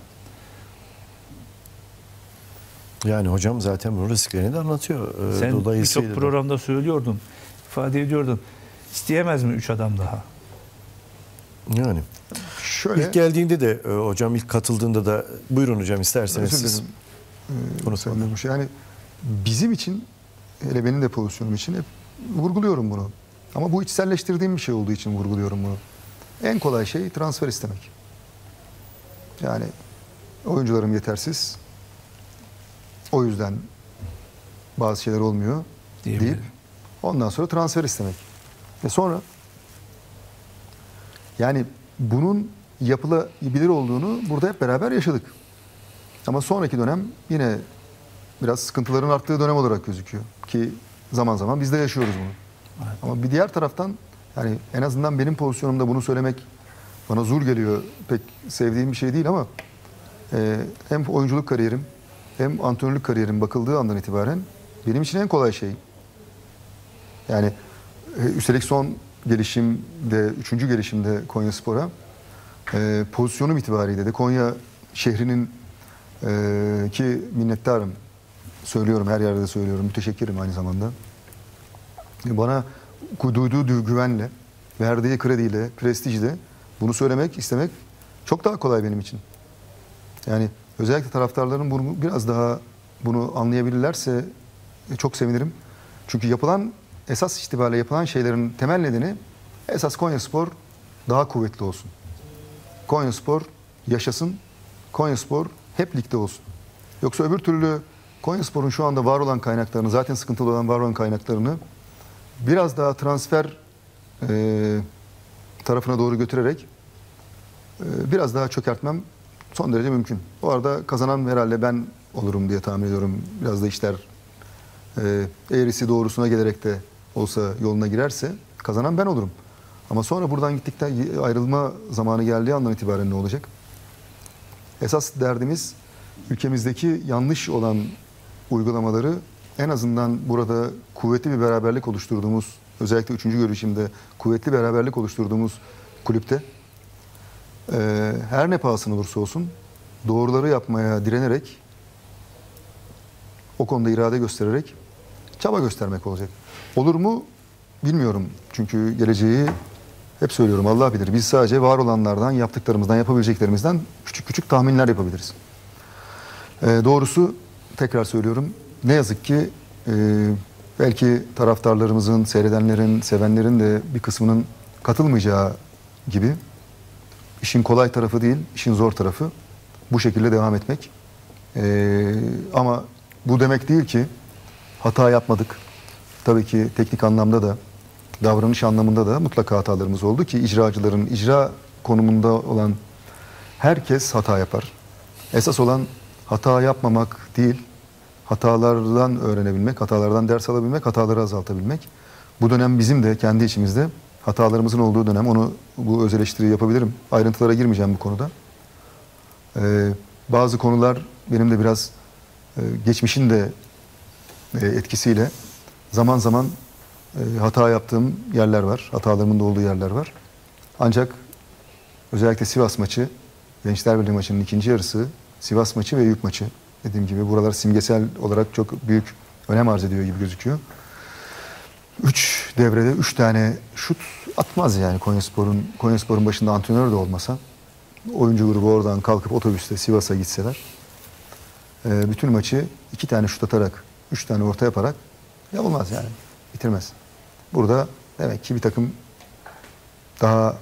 Yani hocam zaten bu risklerini de anlatıyor. Sen birçok programda söylüyordun, ifade ediyordun. İsteyemez mi 3 adam daha? Yani. Şöyle, İlk geldiğinde de hocam, ilk katıldığında da, buyurun hocam isterseniz siz. Bunu söylüyorum. Yani bizim için, hele benim de pozisyonum için hep vurguluyorum bunu. Ama bu içselleştirdiğim bir şey olduğu için vurguluyorum bunu. En kolay şey transfer istemek. Yani oyuncularım yetersiz. O yüzden bazı şeyler olmuyor deyip ondan sonra transfer istemek. Ve sonra yani bunun yapılabilir olduğunu burada hep beraber yaşadık. Ama sonraki dönem yine biraz sıkıntıların arttığı dönem olarak gözüküyor. Ki zaman zaman biz de yaşıyoruz bunu. Evet. Ama bir diğer taraftan, yani en azından benim pozisyonumda bunu söylemek bana zor geliyor. Pek sevdiğim bir şey değil ama hem oyunculuk kariyerim hem antrenörlük kariyerim bakıldığı andan itibaren benim için en kolay şey. Yani üstelik son gelişimde, 3. gelişimde Konyaspor'a pozisyonum itibariyle de Konya şehrinin ki minnettarım, söylüyorum, her yerde de söylüyorum, müteşekkirim aynı zamanda. Bana duyduğu güvenle, verdiği krediyle, prestijle bunu söylemek, istemek çok daha kolay benim için. Yani özellikle taraftarların bunu biraz daha bunu anlayabilirlerse çok sevinirim. Çünkü esas itibariyle yapılan şeylerin temel nedeni esas Konyaspor daha kuvvetli olsun. Konyaspor yaşasın, Konyaspor hep ligde olsun. Yoksa öbür türlü Konyaspor'un şu anda var olan kaynaklarını, zaten sıkıntılı olan var olan kaynaklarını biraz daha transfer tarafına doğru götürerek biraz daha çökertmem son derece mümkün. O arada kazanan herhalde ben olurum diye tahmin ediyorum. Biraz da işler eğrisi doğrusuna gelerek de olsa yoluna girerse kazanan ben olurum. Ama sonra buradan gittikten ayrılma zamanı geldiği andan itibaren ne olacak? Esas derdimiz ülkemizdeki yanlış olan uygulamaları en azından burada kuvvetli bir beraberlik oluşturduğumuz, özellikle 3. görüşümde kuvvetli beraberlik oluşturduğumuz kulüpte her ne pahasına olursa olsun doğruları yapmaya direnerek, o konuda irade göstererek çaba göstermek olacak. Olur mu bilmiyorum. Çünkü geleceği hep söylüyorum, Allah bilir. Biz sadece var olanlardan, yaptıklarımızdan, yapabileceklerimizden küçük küçük tahminler yapabiliriz. Doğrusu tekrar söylüyorum, ne yazık ki belki taraftarlarımızın, seyredenlerin, sevenlerin de bir kısmının katılmayacağı gibi işin kolay tarafı değil, işin zor tarafı bu şekilde devam etmek. Ama bu demek değil ki hata yapmadık. Tabii ki teknik anlamda da, davranış anlamında da mutlaka hatalarımız oldu ki icracıların, icra konumunda olan herkes hata yapar. Esas olan hata yapmamak değil, hatalardan öğrenebilmek, hatalardan ders alabilmek, hataları azaltabilmek. Bu dönem bizim de kendi içimizde hatalarımızın olduğu dönem. Bu öz eleştiriyi yapabilirim. Ayrıntılara girmeyeceğim bu konuda. Bazı konular benim de biraz geçmişin de etkisiyle zaman zaman hata yaptığım yerler var. Hatalarımın da olduğu yerler var. Ancak özellikle Sivas maçı, Gençler Birliği maçının ikinci yarısı, Sivas maçı ve Eyüp maçı. Dediğim gibi buralar simgesel olarak çok büyük önem arz ediyor gibi gözüküyor. 3 devrede 3 tane şut atmaz yani Konyaspor'un başında antrenör de olmasa. Oyuncu grubu oradan kalkıp otobüste Sivas'a gitseler. Bütün maçı 2 tane şut atarak, 3 tane orta yaparak olmaz yani. Bitirmez. Burada demek ki bir takım daha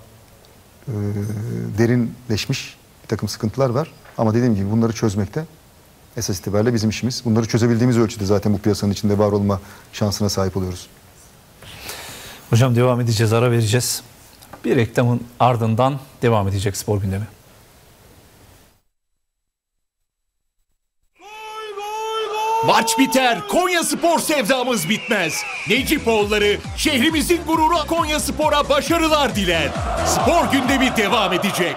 derinleşmiş bir takım sıkıntılar var. Ama dediğim gibi bunları çözmekte esas itibariyle bizim işimiz. Bunları çözebildiğimiz ölçüde zaten bu piyasanın içinde var olma şansına sahip oluyoruz. Hocam devam edeceğiz, ara vereceğiz. Bir reklamın ardından devam edecek spor gündemi. Maç biter, Konyaspor sevdamız bitmez. Necipoğulları şehrimizin gururu Konyaspor'a başarılar diler. Spor gündemi devam edecek.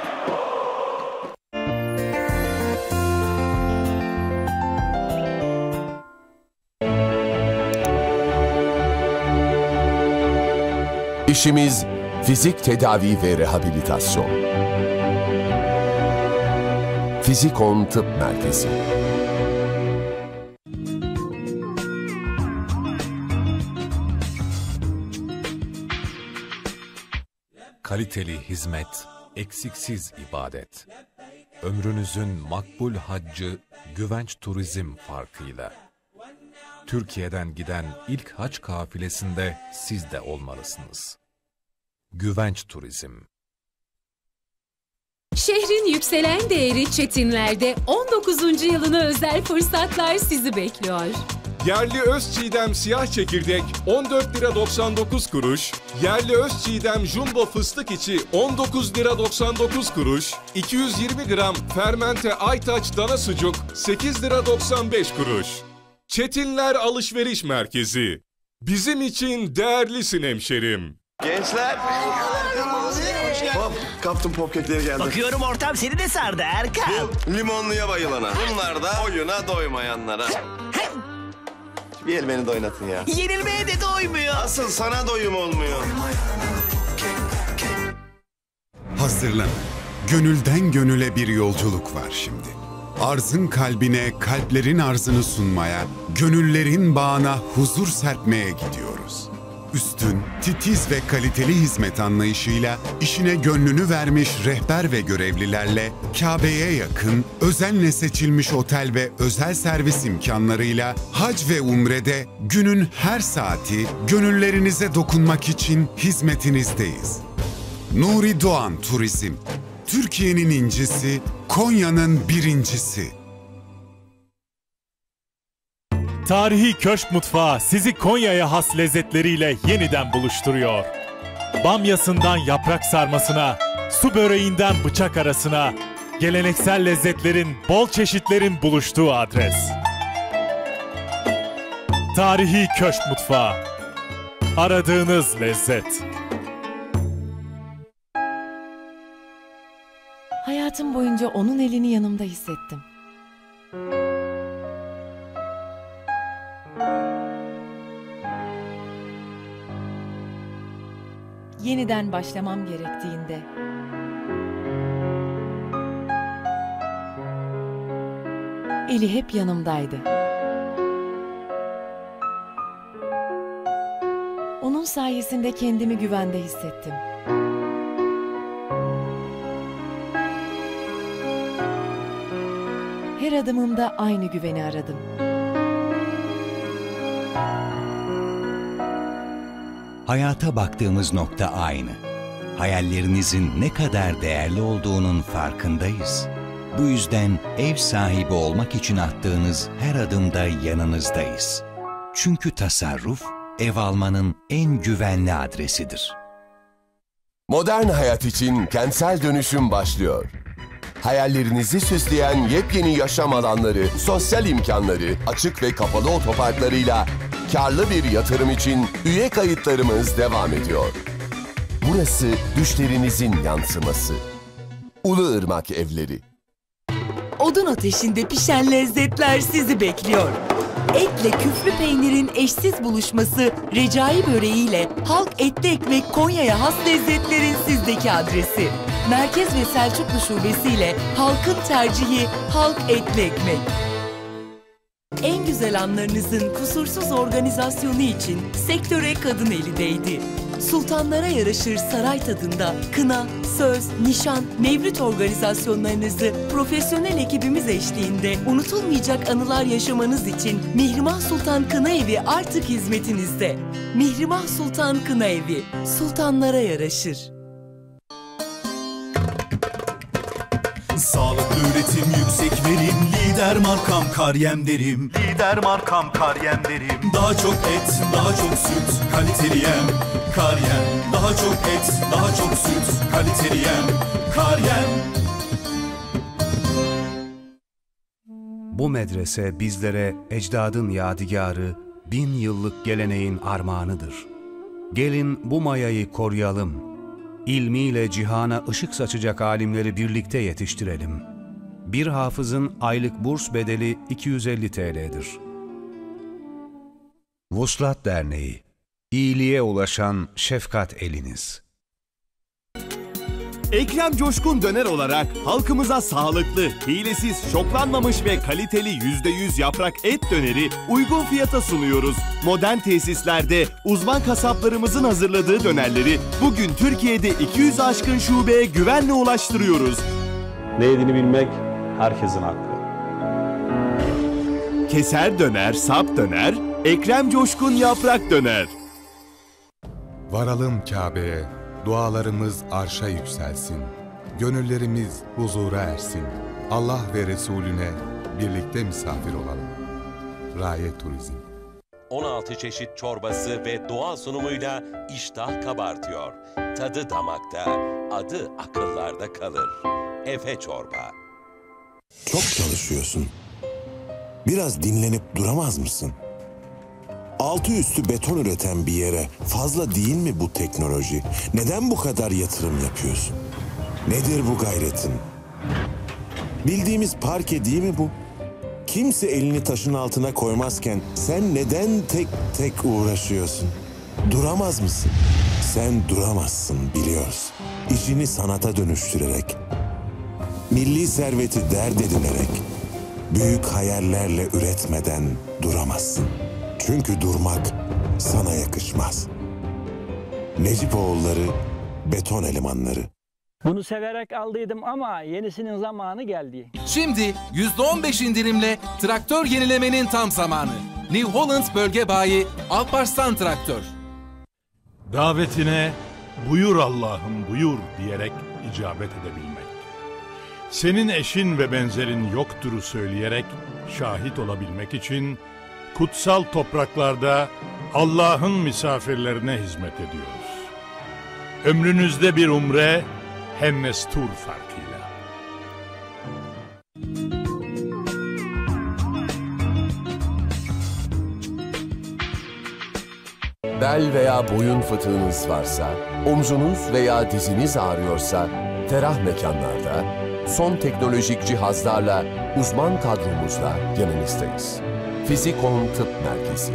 İşimiz fizik tedavi ve rehabilitasyon. Fizikon Tıp Merkezi. Kaliteli hizmet, eksiksiz ibadet. Ömrünüzün makbul haccı Güvenç Turizm farkıyla. Türkiye'den giden ilk hac kafilesinde siz de olmalısınız. Güvenç Turizm. Şehrin yükselen değeri Çetinler'de 19. yılına özel fırsatlar sizi bekliyor. Yerli Özçiğdem siyah çekirdek 14 lira 99 kuruş, yerli Özçiğdem jumbo fıstık içi 19 lira 99 kuruş, 220 gram fermente Aytaç dana sucuk 8 lira 95 kuruş. Çetinler Alışveriş Merkezi. Bizim için değerlisin hemşerim. Gençler. Hop, kaptım popkekleri geldi. Bakıyorum ortam seni de sardı Erkan. Bu limonluya bayılana. Bunlar da oyuna doymayanlara. Bir el beni de oynatın ya. Yenilmeye de doymuyor. Asıl sana doyum olmuyor. Hazırlanın. Gönülden gönüle bir yolculuk var şimdi. Arzın kalbine, kalplerin arzını sunmaya, gönüllerin bağına huzur serpmeye gidiyoruz. Üstün, titiz ve kaliteli hizmet anlayışıyla işine gönlünü vermiş rehber ve görevlilerle Kabe'ye yakın, özenle seçilmiş otel ve özel servis imkanlarıyla hac ve umrede günün her saati gönüllerinize dokunmak için hizmetinizdeyiz. Nuri Doğan Turizm, Türkiye'nin incisi, Konya'nın birincisi. Tarihi Köşk Mutfağı sizi Konya'ya has lezzetleriyle yeniden buluşturuyor. Bamyasından yaprak sarmasına, su böreğinden bıçak arasına, geleneksel lezzetlerin, bol çeşitlerin buluştuğu adres. Tarihi Köşk Mutfağı. Aradığınız lezzet. Hayatım boyunca onun elini yanımda hissettim. Yeniden başlamam gerektiğinde, eli hep yanımdaydı. Onun sayesinde kendimi güvende hissettim. adımımda aynı güveni aradım. Hayata baktığımız nokta aynı. Hayallerinizin ne kadar değerli olduğunun farkındayız. Bu yüzden ev sahibi olmak için attığınız her adımda yanınızdayız. Çünkü tasarruf, ev almanın en güvenli adresidir. Modern hayat için kentsel dönüşüm başlıyor. Hayallerinizi süsleyen yepyeni yaşam alanları, sosyal imkanları, açık ve kapalı otoparklarıyla karlı bir yatırım için üye kayıtlarımız devam ediyor. Burası düşlerinizin yansıması. Uluırmak Evleri. Odun ateşinde pişen lezzetler sizi bekliyor. Etle küflü peynirin eşsiz buluşması Recai böreğiyle Halk Etli Ekmek Konya'ya has lezzetlerin sizdeki adresi. Merkez ve Selçuklu şubesiyle halkın tercihi Halk Etli Ekmek. En güzel anlarınızın kusursuz organizasyonu için sektöre kadın eli değdi. Sultanlara yaraşır saray tadında kına, söz, nişan, mevlüt organizasyonlarınızı profesyonel ekibimiz eşliğinde unutulmayacak anılar yaşamanız için Mihrimah Sultan Kına Evi artık hizmetinizde. Mihrimah Sultan Kına Evi, sultanlara yaraşır. Sağlıklı üretim, yüksek verim, lider markam Karyem derim. Lider markam Karyem derim. Daha çok et, daha çok süt, kaliteli yem Karyem. Daha çok et, daha çok süt, kaliteli yem Karyem. Bu medrese bizlere ecdadın yadigarı, 1000 yıllık geleneğin armağanıdır. Gelin bu mayayı koruyalım. İlmiyle cihana ışık saçacak alimleri birlikte yetiştirelim. Bir hafızın aylık burs bedeli 250 TL'dir. Vuslat Derneği. İyiliğe ulaşan şefkat eliniz. Ekrem Coşkun Döner olarak halkımıza sağlıklı, hilesiz, şoklanmamış ve kaliteli %100 yaprak et döneri uygun fiyata sunuyoruz. Modern tesislerde uzman kasaplarımızın hazırladığı dönerleri bugün Türkiye'de 200 aşkın şubeye güvenle ulaştırıyoruz. Ne yediğini bilmek herkesin hakkı. Keser döner, sap döner, Ekrem Coşkun yaprak döner. Varalım Kabe'ye, dualarımız arşa yükselsin. Gönüllerimiz huzura ersin. Allah ve Resulüne birlikte misafir olalım. Raye Turizm. 16 çeşit çorbası ve doğal sunumuyla iştah kabartıyor. Tadı damakta, adı akıllarda kalır. Efe Çorba. Çok çalışıyorsun. Biraz dinlenip duramaz mısın? Altı üstü beton üreten bir yere fazla değil mi bu teknoloji? Neden bu kadar yatırım yapıyorsun? Nedir bu gayretin? Bildiğimiz parke değil mi bu? Kimse elini taşın altına koymazken sen neden tek tek uğraşıyorsun? Duramaz mısın? Sen duramazsın biliyoruz. İşini sanata dönüştürerek, milli serveti dert edinerek, büyük hayallerle üretmeden duramazsın. Çünkü durmak sana yakışmaz. Necipoğulları, beton elemanları. Bunu severek aldıydım ama yenisinin zamanı geldi. Şimdi %15 indirimle traktör yenilemenin tam zamanı. New Holland Bölge Bayi Alparslan Traktör. Davetine buyur Allah'ım buyur diyerek icabet edebilmek. Senin eşin ve benzerin yoktur'u söyleyerek şahit olabilmek için kutsal topraklarda Allah'ın misafirlerine hizmet ediyoruz. Ömrünüzde bir umre hem mestur farkıyla. Bel veya boyun fıtığınız varsa, omzunuz veya diziniz ağrıyorsa, ferah mekanlarda, son teknolojik cihazlarla, uzman kadromuzla yanınızdayız. Fizikon Tıp Merkezi.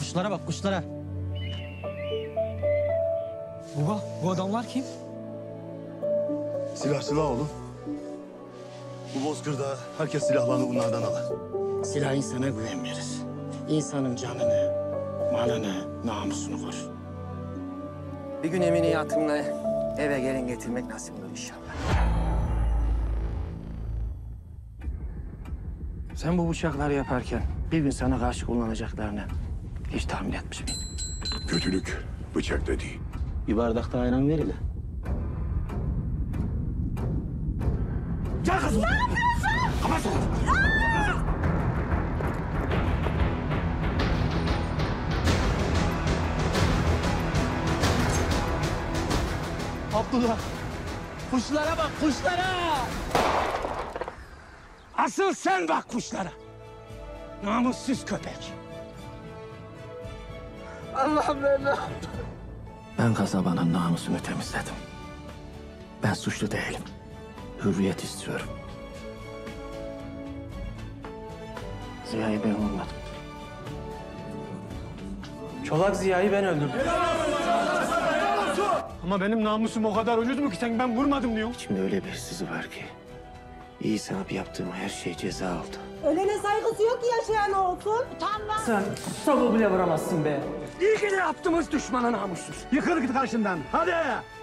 Kuşlara bak, kuşlara. Baba, bu adamlar kim? Silahçılar oğlum. Bu bozkırda herkes silahlarını bunlardan alır. Silah insana güven verir. İnsanın canını, malını, namusunu korur. Bir gün eminiyatımla eve gelin getirmek nasip olur inşallah. Sen bu bıçakları yaparken bir gün sana karşı kullanacaklarını hiç tahmin etmiş miydin? Kötülük bıçakta değil. Bir bardak da ayran ver hele. Gel kızım. Ne yapıyorsun? Kapat seni. Abdullah, kuşlara bak, kuşlara! Asıl sen bak kuşlara! Namussuz köpek! Allah'ım ben ne yaptım? Ben kasabanın namusunu temizledim. Ben suçlu değilim. Hürriyet istiyorum. Ziya'yı ben vurmadım. Çolak Ziya'yı ben öldürdüm. Ama benim namusum o kadar ucuz mu ki sen ben vurmadım diyor. Şimdi öyle bir hırsızı var ki İsa abi yaptığım her şey ceza aldı. Ölene saygısı yok ki yaşayan olsun. Utanma. Sen tavuğu bile vuramazsın be. İyi ki de yaptığımız düşmana namussuz. Yıkıl git karşımdan, hadi!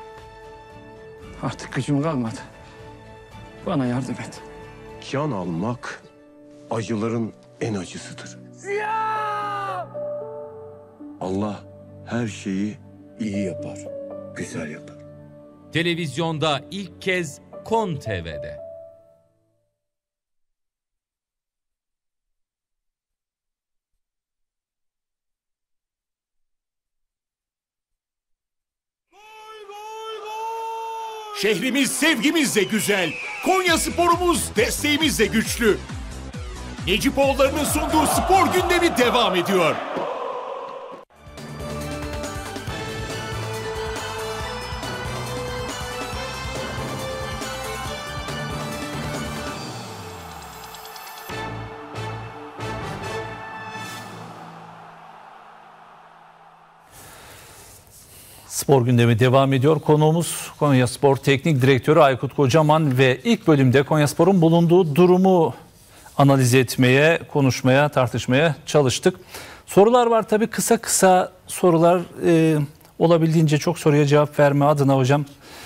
Artık gücüm kalmadı. Bana yardım et. Can almak acıların en acısıdır. Ziya! Allah her şeyi iyi yapar, güzel yapar. Televizyonda ilk kez KON TV'de. Şehrimiz sevgimizle güzel, Konya sporumuz desteğimizle güçlü. Necipoğulları'nın sunduğu spor gündemi devam ediyor. Spor gündemi devam ediyor. Konuğumuz Konyaspor Teknik Direktörü Aykut Kocaman ve ilk bölümde Konyaspor'un bulunduğu durumu analiz etmeye, konuşmaya, tartışmaya çalıştık. Sorular var tabii, kısa sorular, olabildiğince çok soruya cevap verme adına hocam.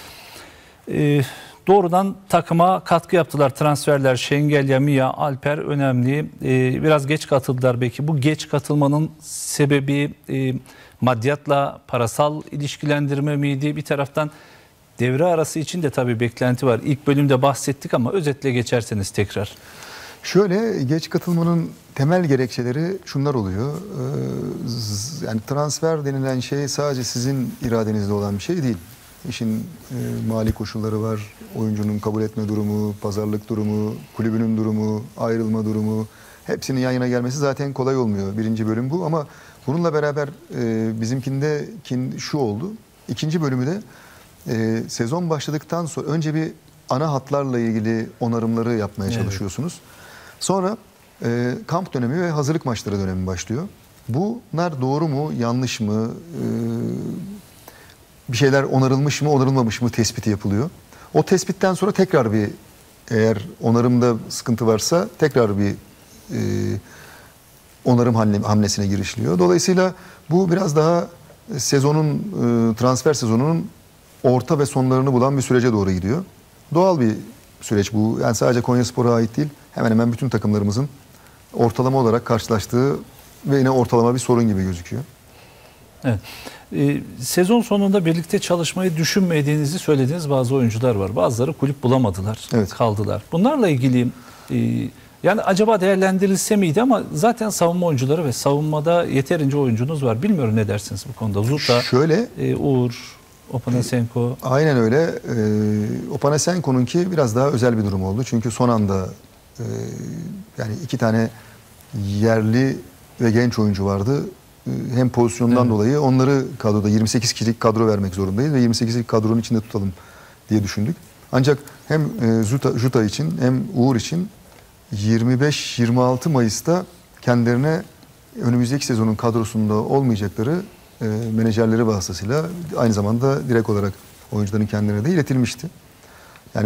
Doğrudan takıma katkı yaptılar transferler. Şengelya, Mia, Alper önemli. Biraz geç katıldılar belki. Bu geç katılmanın sebebi maddiyatla parasal ilişkilendirme miydi? Bir taraftan devre arası için de tabii beklenti var. İlk bölümde bahsettik ama özetle geçerseniz tekrar. Şöyle, geç katılmanın temel gerekçeleri şunlar oluyor. Yani transfer denilen şey sadece sizin iradenizde olan bir şey değil. İşin mali koşulları var, oyuncunun kabul etme durumu, pazarlık durumu, kulübünün durumu, ayrılma durumu. Hepsinin yan yana gelmesi zaten kolay olmuyor. Birinci bölüm bu ama bununla beraber bizimkinde şu oldu. İkinci bölümü de sezon başladıktan sonra önce bir ana hatlarla ilgili onarımları yapmaya çalışıyorsunuz. Sonra kamp dönemi ve hazırlık maçları dönemi başlıyor. Bunlar doğru mu, yanlış mı, bir şeyler onarılmış mı, onarılmamış mı tespiti yapılıyor. O tespitten sonra tekrar bir, eğer onarımda sıkıntı varsa tekrar bir onarım hamlesine girişiliyor. Dolayısıyla bu biraz daha transfer sezonunun orta ve sonlarını bulan bir sürece doğru gidiyor. Doğal bir süreç bu. Yani sadece Konyaspor'a ait değil, hemen hemen bütün takımlarımızın ortalama olarak karşılaştığı ve yine ortalama bir sorun gibi gözüküyor. Evet. Sezon sonunda birlikte çalışmayı düşünmediğinizi söylediğiniz bazı oyuncular var. Bazıları kulüp bulamadılar, kaldılar. Bunlarla ilgili yani acaba değerlendirilse miydi, ama zaten savunma oyuncuları ve savunmada yeterince oyuncunuz var. Bilmiyorum, ne dersiniz bu konuda? Zuta, Uğur, Opanasenko. Aynen öyle. Opanasenko'nunki biraz daha özel bir durum oldu. Çünkü son anda yani 2 tane yerli ve genç oyuncu vardı. Hem pozisyondan dolayı onları kadroda 28 kişilik kadro vermek zorundayız ve 28 kişilik kadronun içinde tutalım diye düşündük. Ancak hem Juta için hem Uğur için 25-26 Mayıs'ta kendilerine önümüzdeki sezonun kadrosunda olmayacakları menajerleri vasıtasıyla aynı zamanda direkt olarak oyuncuların kendilerine de iletilmişti. Yani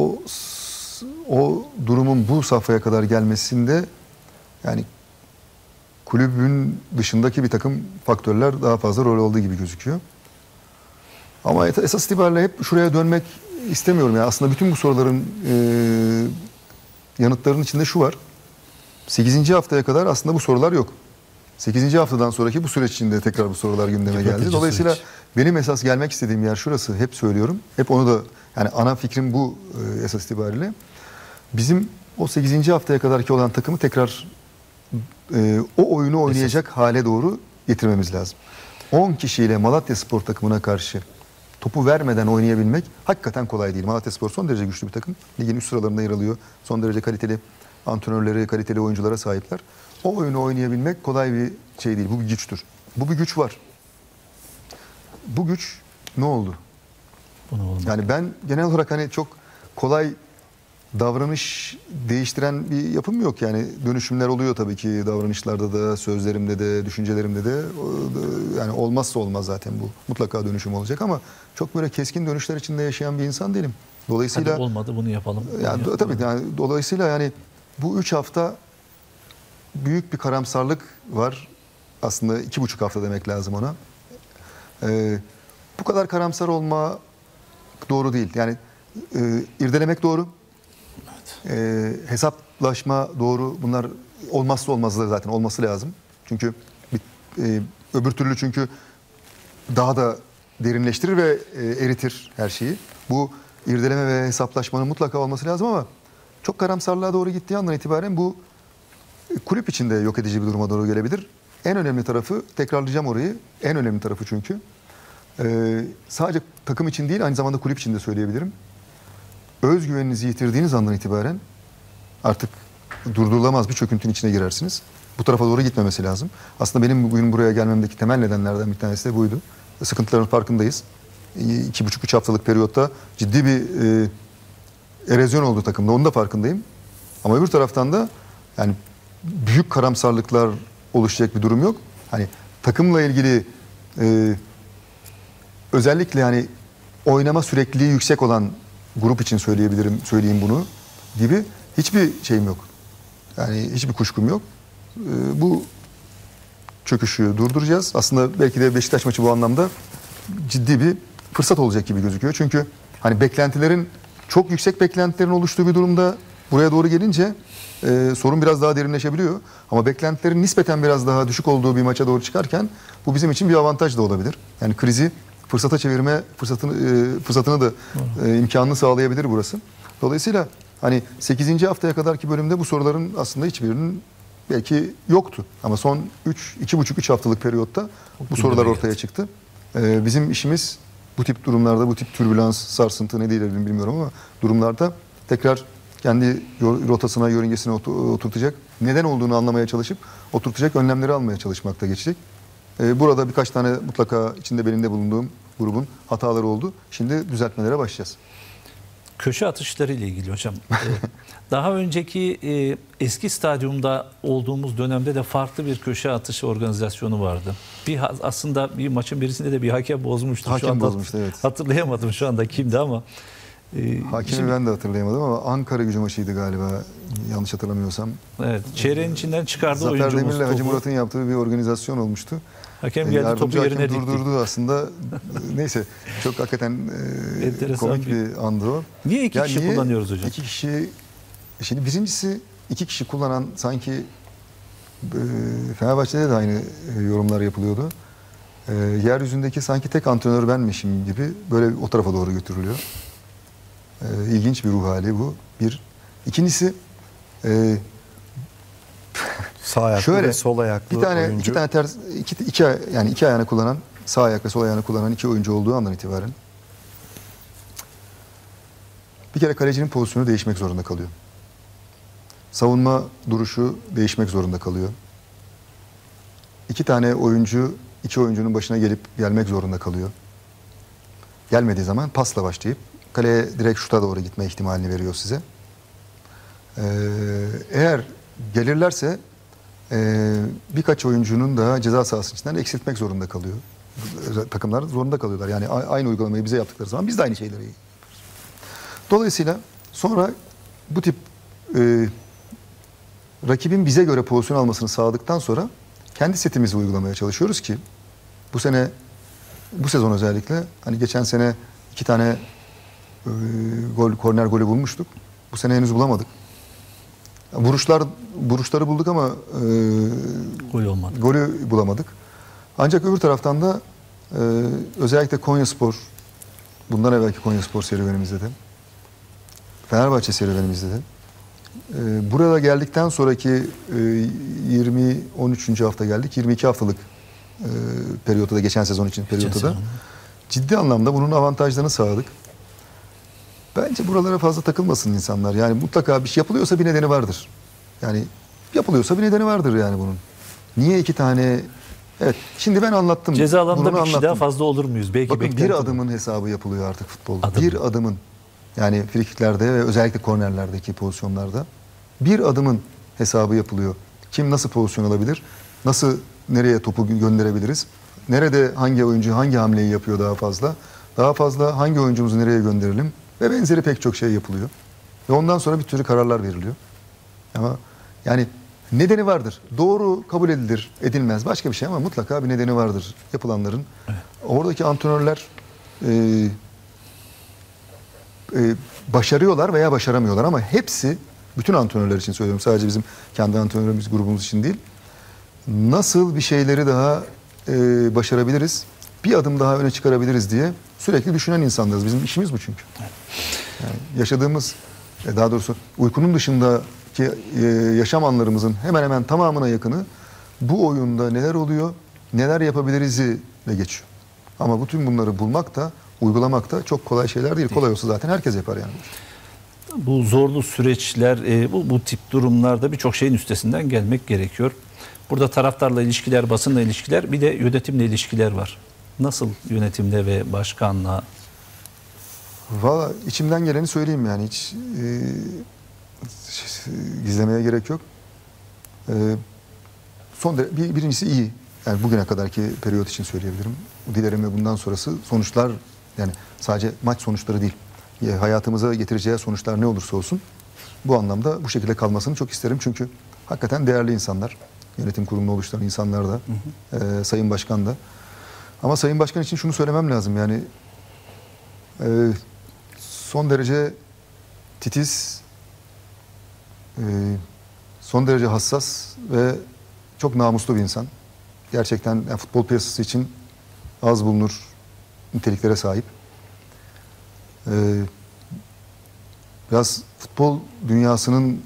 o durumun bu safhaya kadar gelmesinde yani kulübün dışındaki bir takım faktörler daha fazla rol aldığı gibi gözüküyor. Ama esas itibariyle hep şuraya dönmek istemiyorum. Yani aslında bütün bu soruların yanıtlarının içinde şu var. 8. haftaya kadar aslında bu sorular yok. 8. haftadan sonraki bu süreç içinde tekrar bu sorular gündeme geldi. Dolayısıyla benim esas gelmek istediğim yer şurası. Hep söylüyorum. Hep onu da yani ana fikrim bu esas itibariyle. Bizim o 8. haftaya kadarki olan takımı tekrar o oyunu oynayacak hale doğru getirmemiz lazım. 10 kişiyle Malatyaspor takımına karşı topu vermeden oynayabilmek hakikaten kolay değil. Malatyaspor son derece güçlü bir takım. Ligin üst sıralarında yer alıyor. Son derece kaliteli antrenörleri, kaliteli oyunculara sahipler. O oyunu oynayabilmek kolay bir şey değil. Bu bir güçtür. Bu bir güç var. Bu güç ne oldu? Yani ben genel olarak hani çok kolay davranış değiştiren bir yapım yok. Yani dönüşümler oluyor tabii ki davranışlarda da, sözlerimde de, düşüncelerimde de. Yani olmazsa olmaz zaten bu. Mutlaka dönüşüm olacak ama çok böyle keskin dönüşler içinde yaşayan bir insan değilim. Dolayısıyla hadi olmadı bunu yapalım. Yani tabii yani dolayısıyla yani bu 3 hafta büyük bir karamsarlık var. Aslında 2,5 hafta demek lazım ona. Bu kadar karamsar olma doğru değil. Yani irdelemek doğru. Hesaplaşma doğru. Bunlar olmazsa olmazlar zaten. Olması lazım. Çünkü öbür türlü çünkü daha da derinleştirir ve eritir her şeyi. Bu irdeleme ve hesaplaşmanın mutlaka olması lazım ama çok karamsarlığa doğru gittiği andan itibaren bu kulüp içinde yok edici bir duruma doğru gelebilir. En önemli tarafı, tekrarlayacağım orayı, en önemli tarafı çünkü sadece takım için değil aynı zamanda kulüp için de söyleyebilirim. Özgüveninizi yitirdiğiniz andan itibaren artık durdurulamaz bir çöküntünün içine girersiniz. Bu tarafa doğru gitmemesi lazım. Aslında benim bugün buraya gelmemdeki temel nedenlerden bir tanesi de buydu. Sıkıntıların farkındayız. 2,5-3 haftalık periyotta ciddi bir erozyon oldu takımda. Onun da farkındayım. Ama öbür taraftan da yani büyük karamsarlıklar oluşacak bir durum yok. Hani takımla ilgili özellikle yani oynama sürekliliği yüksek olan grup için söyleyeyim bunu gibi hiçbir şeyim yok. Yani hiçbir kuşkum yok. Bu çöküşü durduracağız. Aslında belki de Beşiktaş maçı bu anlamda ciddi bir fırsat olacak gibi gözüküyor. Çünkü hani beklentilerin çok yüksek beklentilerin oluştuğu bir durumda buraya doğru gelince sorun biraz daha derinleşebiliyor. Ama beklentilerin nispeten biraz daha düşük olduğu bir maça doğru çıkarken bu bizim için bir avantaj da olabilir. Yani krizi fırsata çevirme fırsatını da imkanını sağlayabilir burası. Dolayısıyla hani 8. haftaya kadarki bölümde bu soruların aslında hiçbirinin belki yoktu. Ama son 2,5-3 haftalık periyotta bu sorular ortaya çıktı. Bizim işimiz bu tip durumlarda, bu tip türbülans, sarsıntı ne diyelim bilmiyorum ama durumlarda tekrar kendi rotasına, yörüngesine oturtacak, neden olduğunu anlamaya çalışıp oturtacak önlemleri almaya çalışmakta geçecek. Burada birkaç tane mutlaka içinde benim de bulunduğum grubun hataları oldu. Şimdi düzeltmelere başlayacağız. Köşe atışları ile ilgili hocam. Daha önceki eski stadyumda olduğumuz dönemde de farklı bir köşe atışı organizasyonu vardı. Aslında bir maçın birisinde de bir hakem bozmuştu. Hakem bozmuştu, evet. Hatırlayamadım şu anda kimdi ama. Hakemi ben de hatırlayamadım ama Ankara Gücü maçıydı galiba yanlış hatırlamıyorsam. Evet, çeyreğin içinden çıkardı Zafer oyuncumuz. Zafer Demir'le Hacı Murat'ın yaptığı bir organizasyon olmuştu. Hakem geldi topu yerine dikti. Durdurdu aslında. Neyse çok hakikaten komik bir andı o. Niye iki kişi kullanıyoruz hocam? 2 kişi, şimdi birincisi 2 kişi kullanan sanki Fenerbahçe'de de aynı yorumlar yapılıyordu. Yeryüzündeki sanki tek antrenör benmişim gibi böyle o tarafa doğru götürülüyor. İlginç bir ruh hali bu. Bir. İkincisi sağ ayaklı ve sol ayaklı oyuncu. İki tane ters, yani iki ayağını kullanan, sağ ayak ve sol ayağını kullanan 2 oyuncu olduğu andan itibaren bir kere kalecinin pozisyonu değişmek zorunda kalıyor. Savunma duruşu değişmek zorunda kalıyor. 2 tane oyuncu, 2 oyuncunun başına gelmek zorunda kalıyor. Gelmediği zaman pasla başlayıp kaleye direkt şuta doğru gitme ihtimalini veriyor size. Eğer gelirlerse birkaç oyuncunun da ceza sahası içinden eksiltmek zorunda kalıyor. Takımlar zorunda kalıyorlar. Yani aynı uygulamayı bize yaptıkları zaman biz de aynı şeyleri yapıyoruz. Dolayısıyla sonra bu tip rakibin bize göre pozisyon almasını sağladıktan sonra kendi setimizi uygulamaya çalışıyoruz ki bu sezon özellikle hani geçen sene 2 tane korner golü bulmuştuk. Bu sene henüz bulamadık. Vuruşları bulduk ama golü bulamadık. Ancak öbür taraftan da özellikle Konyaspor, bundan evvelki Konyaspor serüvenimizde de, Fenerbahçe serüvenimizde de, burada geldikten sonraki 13. hafta geldik. 22 haftalık periyotta da, geçen sezon için periyotta da ciddi anlamda bunun avantajlarını sağladık. Bence buralara fazla takılmasın insanlar. Yani mutlaka bir şey yapılıyorsa bir nedeni vardır. Yani yapılıyorsa bir nedeni vardır yani bunun. Niye 2 tane... Evet, şimdi ben anlattım. Ceza alanında bir kişi daha fazla olur muyuz? Belki bakın bir adımın hesabı yapılıyor artık futbolda. Bir adımın, yani frikiklerde ve özellikle kornerlerdeki pozisyonlarda bir adımın hesabı yapılıyor. Kim nasıl pozisyon alabilir? Nasıl, nereye topu gönderebiliriz? Nerede hangi oyuncu hangi hamleyi yapıyor daha fazla? Daha fazla hangi oyuncumuzu nereye gönderelim? Ve benzeri pek çok şey yapılıyor. Ve ondan sonra bir türlü kararlar veriliyor. Ama yani nedeni vardır. Doğru kabul edilir, edilmez. Başka bir şey ama mutlaka bir nedeni vardır yapılanların. Evet. Oradaki antrenörler başarıyorlar veya başaramıyorlar ama hepsi, bütün antrenörler için söylüyorum, sadece bizim kendi antrenörümüz grubumuz için değil. Nasıl bir şeyleri daha başarabiliriz, bir adım daha öne çıkarabiliriz diye sürekli düşünen insanlarız. Bizim işimiz bu çünkü. Yani yaşadığımız, daha doğrusu uykunun dışındaki yaşam anlarımızın hemen hemen tamamına yakını bu oyunda neler oluyor, neler yapabilirizle geçiyor. Ama bütün bunları bulmak da, uygulamak da çok kolay şeyler değil. Kolay olsa zaten herkes yapar yani. Bu zorlu süreçler, bu tip durumlarda birçok şeyin üstesinden gelmek gerekiyor. Burada taraftarla ilişkiler, basınla ilişkiler, bir de yönetimle ilişkiler var. Nasıl yönetimle ve başkanla? Valla içimden geleni söyleyeyim yani, hiç gizlemeye gerek yok. Birincisi iyi. Yani bugüne kadarki periyot için söyleyebilirim. Dilerim ve bundan sonrası sonuçlar, yani sadece maç sonuçları değil, hayatımıza getireceği sonuçlar ne olursa olsun bu anlamda bu şekilde kalmasını çok isterim. Çünkü hakikaten değerli insanlar. Yönetim kurulunu oluşturan insanlar da, Sayın Başkan da. Ama Sayın Başkan için şunu söylemem lazım yani, son derece titiz, son derece hassas ve çok namuslu bir insan. Gerçekten yani futbol piyasası için az bulunur niteliklere sahip. Biraz futbol dünyasının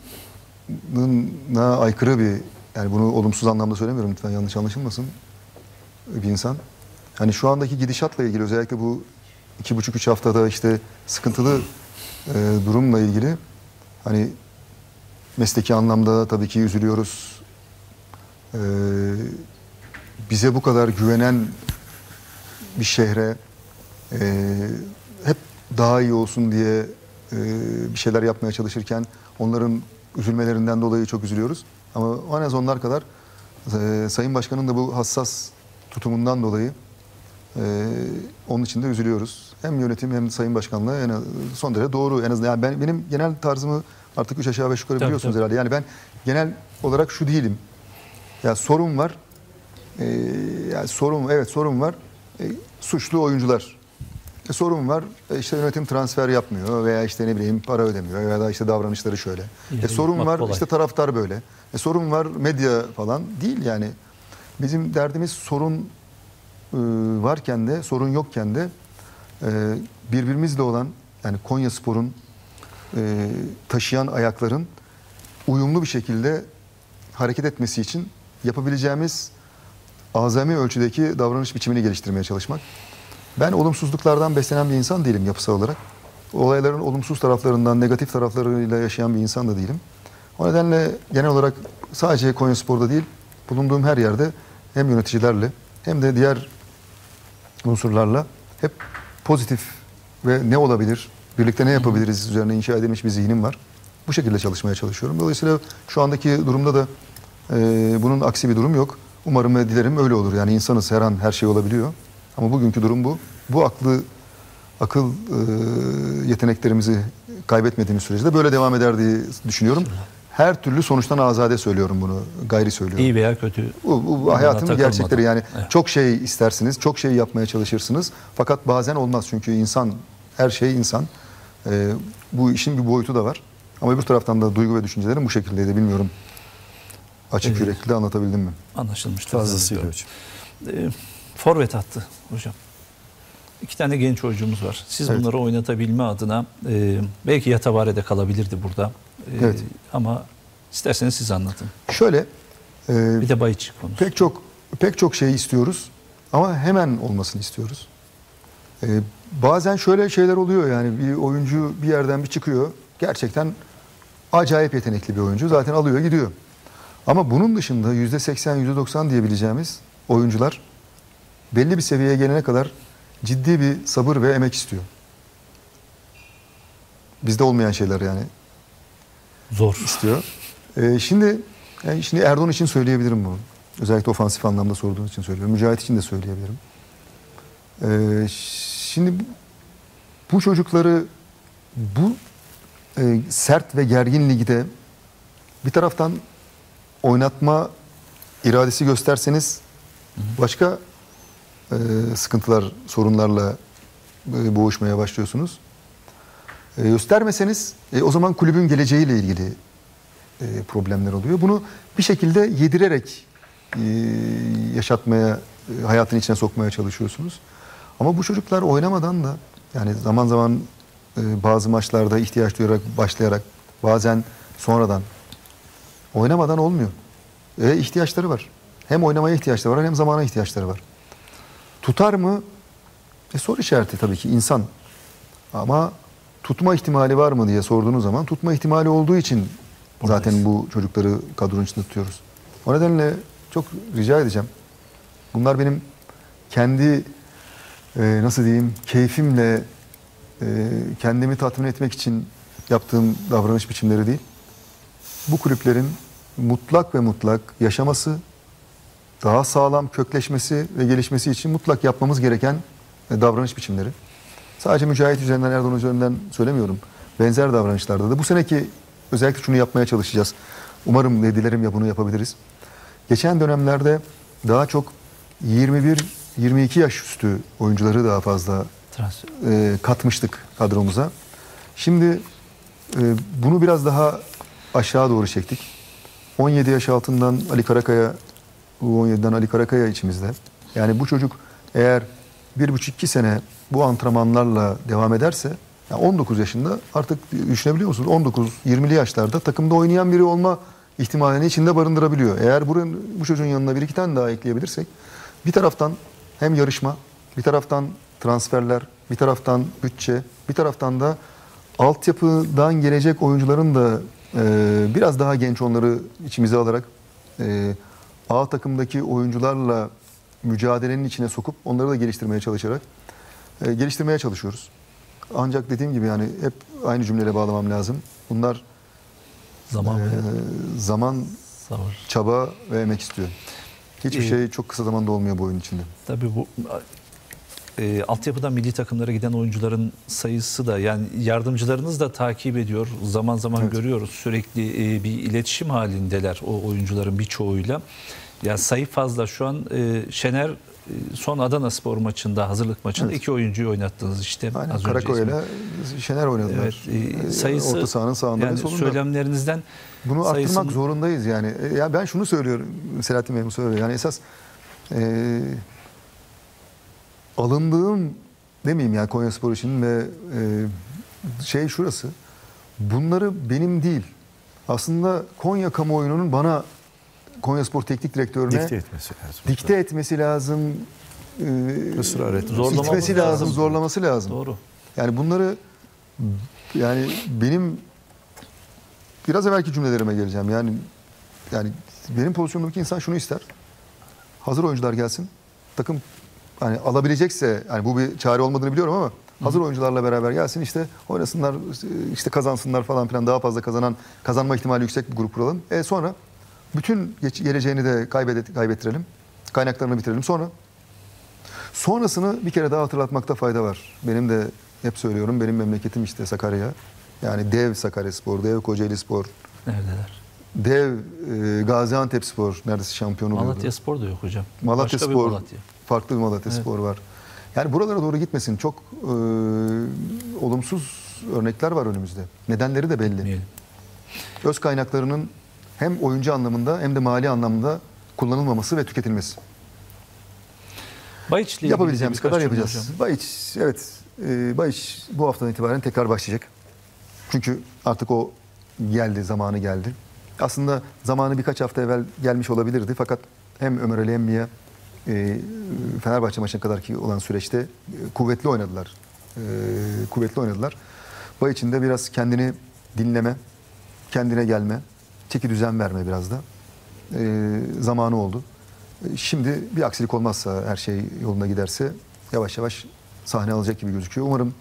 aykırı bir, yani bunu olumsuz anlamda söylemiyorum, lütfen yanlış anlaşılmasın, bir insan. Hani şu andaki gidişatla ilgili, özellikle bu 2,5-3 haftada işte sıkıntılı durumla ilgili, hani mesleki anlamda tabii ki üzülüyoruz. Bize bu kadar güvenen bir şehre hep daha iyi olsun diye bir şeyler yapmaya çalışırken onların üzülmelerinden dolayı çok üzülüyoruz. Ama en az onlar kadar Sayın Başkan'ın da bu hassas tutumundan dolayı onun için de üzülüyoruz. Hem yönetim hem Sayın Başkan'la son derece doğru. En azından yani benim genel tarzımı artık 3 aşağı 5 yukarı biliyorsunuz herhalde. Yani ben genel olarak şu değilim. Ya sorun var. Yani sorun var. Suçlu oyuncular. Sorun var. İşte yönetim transfer yapmıyor veya işte ne bileyim para ödemiyor veya da işte davranışları şöyle. Sorun var kolay. İşte taraftar böyle. Sorun var medya falan değil yani. Bizim derdimiz sorun varken de, sorun yokken de birbirimizle olan, yani Konyaspor'un taşıyan ayakların uyumlu bir şekilde hareket etmesi için yapabileceğimiz azami ölçüdeki davranış biçimini geliştirmeye çalışmak. Ben olumsuzluklardan beslenen bir insan değilim yapısal olarak. Olayların olumsuz taraflarından, negatif taraflarıyla yaşayan bir insan da değilim. O nedenle genel olarak sadece Konyaspor'da değil, bulunduğum her yerde hem yöneticilerle hem de diğer unsurlarla hep pozitif ve ne olabilir, birlikte ne yapabiliriz üzerine inşa edilmiş bir zihnim var. Bu şekilde çalışmaya çalışıyorum. Dolayısıyla şu andaki durumda da Bunun aksi bir durum yok. Umarım ve dilerim öyle olur. Yani insanız, her an her şey olabiliyor. Ama bugünkü durum bu. Bu akıl yeteneklerimizi kaybetmediğimiz sürece de böyle devam eder diye düşünüyorum. Her türlü sonuçtan azade söylüyorum bunu. Gayri söylüyorum. İyi veya kötü. Bu hayatın gerçekleri yani. Evet. Çok şey istersiniz, çok şey yapmaya çalışırsınız. Fakat bazen olmaz çünkü insan, her şey insan. Bu işin bir boyutu da var. Ama öbür taraftan da duygu ve düşüncelerim bu şekildeydi. Bilmiyorum. Açık yürekli de anlatabildim mi? Anlaşılmıştır. Fazlasıyla hocam. Forvet attı hocam. 2 tane genç oyuncumuz var. Siz bunları oynatabilme adına belki Yatabare'de kalabilirdi burada. Evet. Ama isterseniz siz anlatın. Şöyle. Bir de Bayiç konusu. Pek çok şey istiyoruz ama hemen olmasını istiyoruz. Bazen şöyle şeyler oluyor yani bir oyuncu bir yerden bir çıkıyor. Gerçekten acayip yetenekli bir oyuncu. Zaten alıyor gidiyor. Ama bunun dışında %80, %90 diyebileceğimiz oyuncular belli bir seviyeye gelene kadar ciddi bir sabır ve emek istiyor. Bizde olmayan şeyler yani. Zor. İstiyor. Şimdi Erdoğan için söyleyebilirim bunu. Özellikle ofansif anlamda sorduğunuz için söylüyorum. Mücahit için de söyleyebilirim. Şimdi bu çocukları bu sert ve gergin ligde bir taraftan oynatma iradesi gösterseniz başka sıkıntılar, sorunlarla boğuşmaya başlıyorsunuz. Göstermeseniz o zaman kulübün geleceğiyle ilgili problemler oluyor. Bunu bir şekilde yedirerek yaşatmaya, hayatın içine sokmaya çalışıyorsunuz. Ama bu çocuklar oynamadan da yani zaman zaman bazı maçlarda ihtiyaç duyarak başlayarak bazen sonradan oynamadan olmuyor. İhtiyaçları var. Hem oynamaya ihtiyaçları var hem zamana ihtiyaçları var. Tutar mı? Soru işareti tabii ki insan. Ama tutma ihtimali var mı diye sorduğunuz zaman tutma ihtimali olduğu için zaten bu çocukları kadronun içinde tutuyoruz. O nedenle çok rica edeceğim. Bunlar benim kendi nasıl diyeyim keyfimle kendimi tatmin etmek için yaptığım davranış biçimleri değil. Bu kulüplerin mutlak ve mutlak yaşaması, daha sağlam kökleşmesi ve gelişmesi için mutlak yapmamız gereken davranış biçimleri. Sadece Mücahit üzerinden, Erdoğan üzerinden söylemiyorum. Benzer davranışlarda da bu seneki özellikle şunu yapmaya çalışacağız. Umarım ve dilerim ya bunu yapabiliriz. Geçen dönemlerde daha çok 21-22 yaş üstü oyuncuları daha fazla katmıştık kadromuza. Şimdi bunu biraz daha aşağı doğru çektik. 17 yaş altından Ali Karakaya, U17'den Ali Karakaya içimizde. Yani bu çocuk eğer 1,5-2 sene bu antrenmanlarla devam ederse, yani 19 yaşında artık düşünebiliyor musunuz? 19-20'li yaşlarda takımda oynayan biri olma ihtimalini içinde barındırabiliyor. Eğer bu çocuğun yanına 1-2 tane daha ekleyebilirsek, bir taraftan hem yarışma, bir taraftan transferler, bir taraftan bütçe, bir taraftan da altyapıdan gelecek oyuncuların da biraz daha genç onları içimize alarak A takımdaki oyuncularla mücadelenin içine sokup onları da geliştirmeye çalışarak geliştirmeye çalışıyoruz. Ancak dediğim gibi yani hep aynı cümleyle bağlamam lazım. Bunlar zaman, çaba ve emek istiyor. Hiçbir şey çok kısa zamanda olmuyor bu oyun içinde. Tabii bu altyapıdan milli takımlara giden oyuncuların sayısı da yani yardımcılarınız da takip ediyor. Zaman zaman görüyoruz sürekli bir iletişim halindeler o oyuncuların birçoğuyla. Ya sayı fazla şu an Şener son Adanaspor maçında hazırlık maçında 2 oyuncuyu oynattınız işte. Aynen, az Karakoy önce ile Şener oynadılar. Evet, sayısı orta sahanın sağında yani ve solunda. Söylemlerinizden bunu arttırmak zorundayız yani. Ya ben şunu söylüyorum, Selahattin Bey bu söylüyor. Yani esas alındığım demeyeyim yani Konyaspor için ve şurası. Bunları benim değil. Aslında Konya kamuoyunun bana Konyaspor Teknik Direktörüne dikte etmesi lazım. Israr itmesi lazım, zorlaması lazım. Doğru. Yani bunları yani benim biraz evvelki cümlelerime geleceğim. Yani benim pozisyonumdaki insan şunu ister. Hazır oyuncular gelsin. Takım hani alabilecekse yani bu bir çare olmadığını biliyorum ama hazır oyuncularla beraber gelsin işte oynasınlar işte kazansınlar falan filan daha fazla kazanma ihtimali yüksek bir grup kuralım. Sonra Bütün geleceğini de kaybettirelim. Kaynaklarını bitirelim. Sonrasını bir kere daha hatırlatmakta fayda var. Benim de hep söylüyorum, benim memleketim işte Sakarya. Yani dev Sakaryaspor, dev Kocaelispor. Neredeler? Dev Gaziantepspor neredeyse şampiyon oluyordu. Malatyaspor da yok hocam. Malatyaspor, Malatya. farklı bir Malatyaspor var. Yani buralara doğru gitmesin. Çok olumsuz örnekler var önümüzde. Nedenleri de belli. Gitmeyelim. Öz kaynaklarının hem oyuncu anlamında hem de mali anlamda kullanılmaması ve tüketilmesi. Bayiç'le yapabileceğimiz kadar yapacağız. Bayiç, evet. Bayiç bu haftadan itibaren tekrar başlayacak. Çünkü artık o zamanı geldi. Aslında zamanı birkaç hafta evvel gelmiş olabilirdi. Fakat hem Ömer Ali hem Mia Fenerbahçe maçına kadarki olan süreçte kuvvetli oynadılar. Bayiç'in de biraz kendini dinleme, kendine gelme, çeki düzen verme biraz da zamanı oldu. Şimdi bir aksilik olmazsa, her şey yoluna giderse yavaş yavaş sahne alacak gibi gözüküyor. Umarım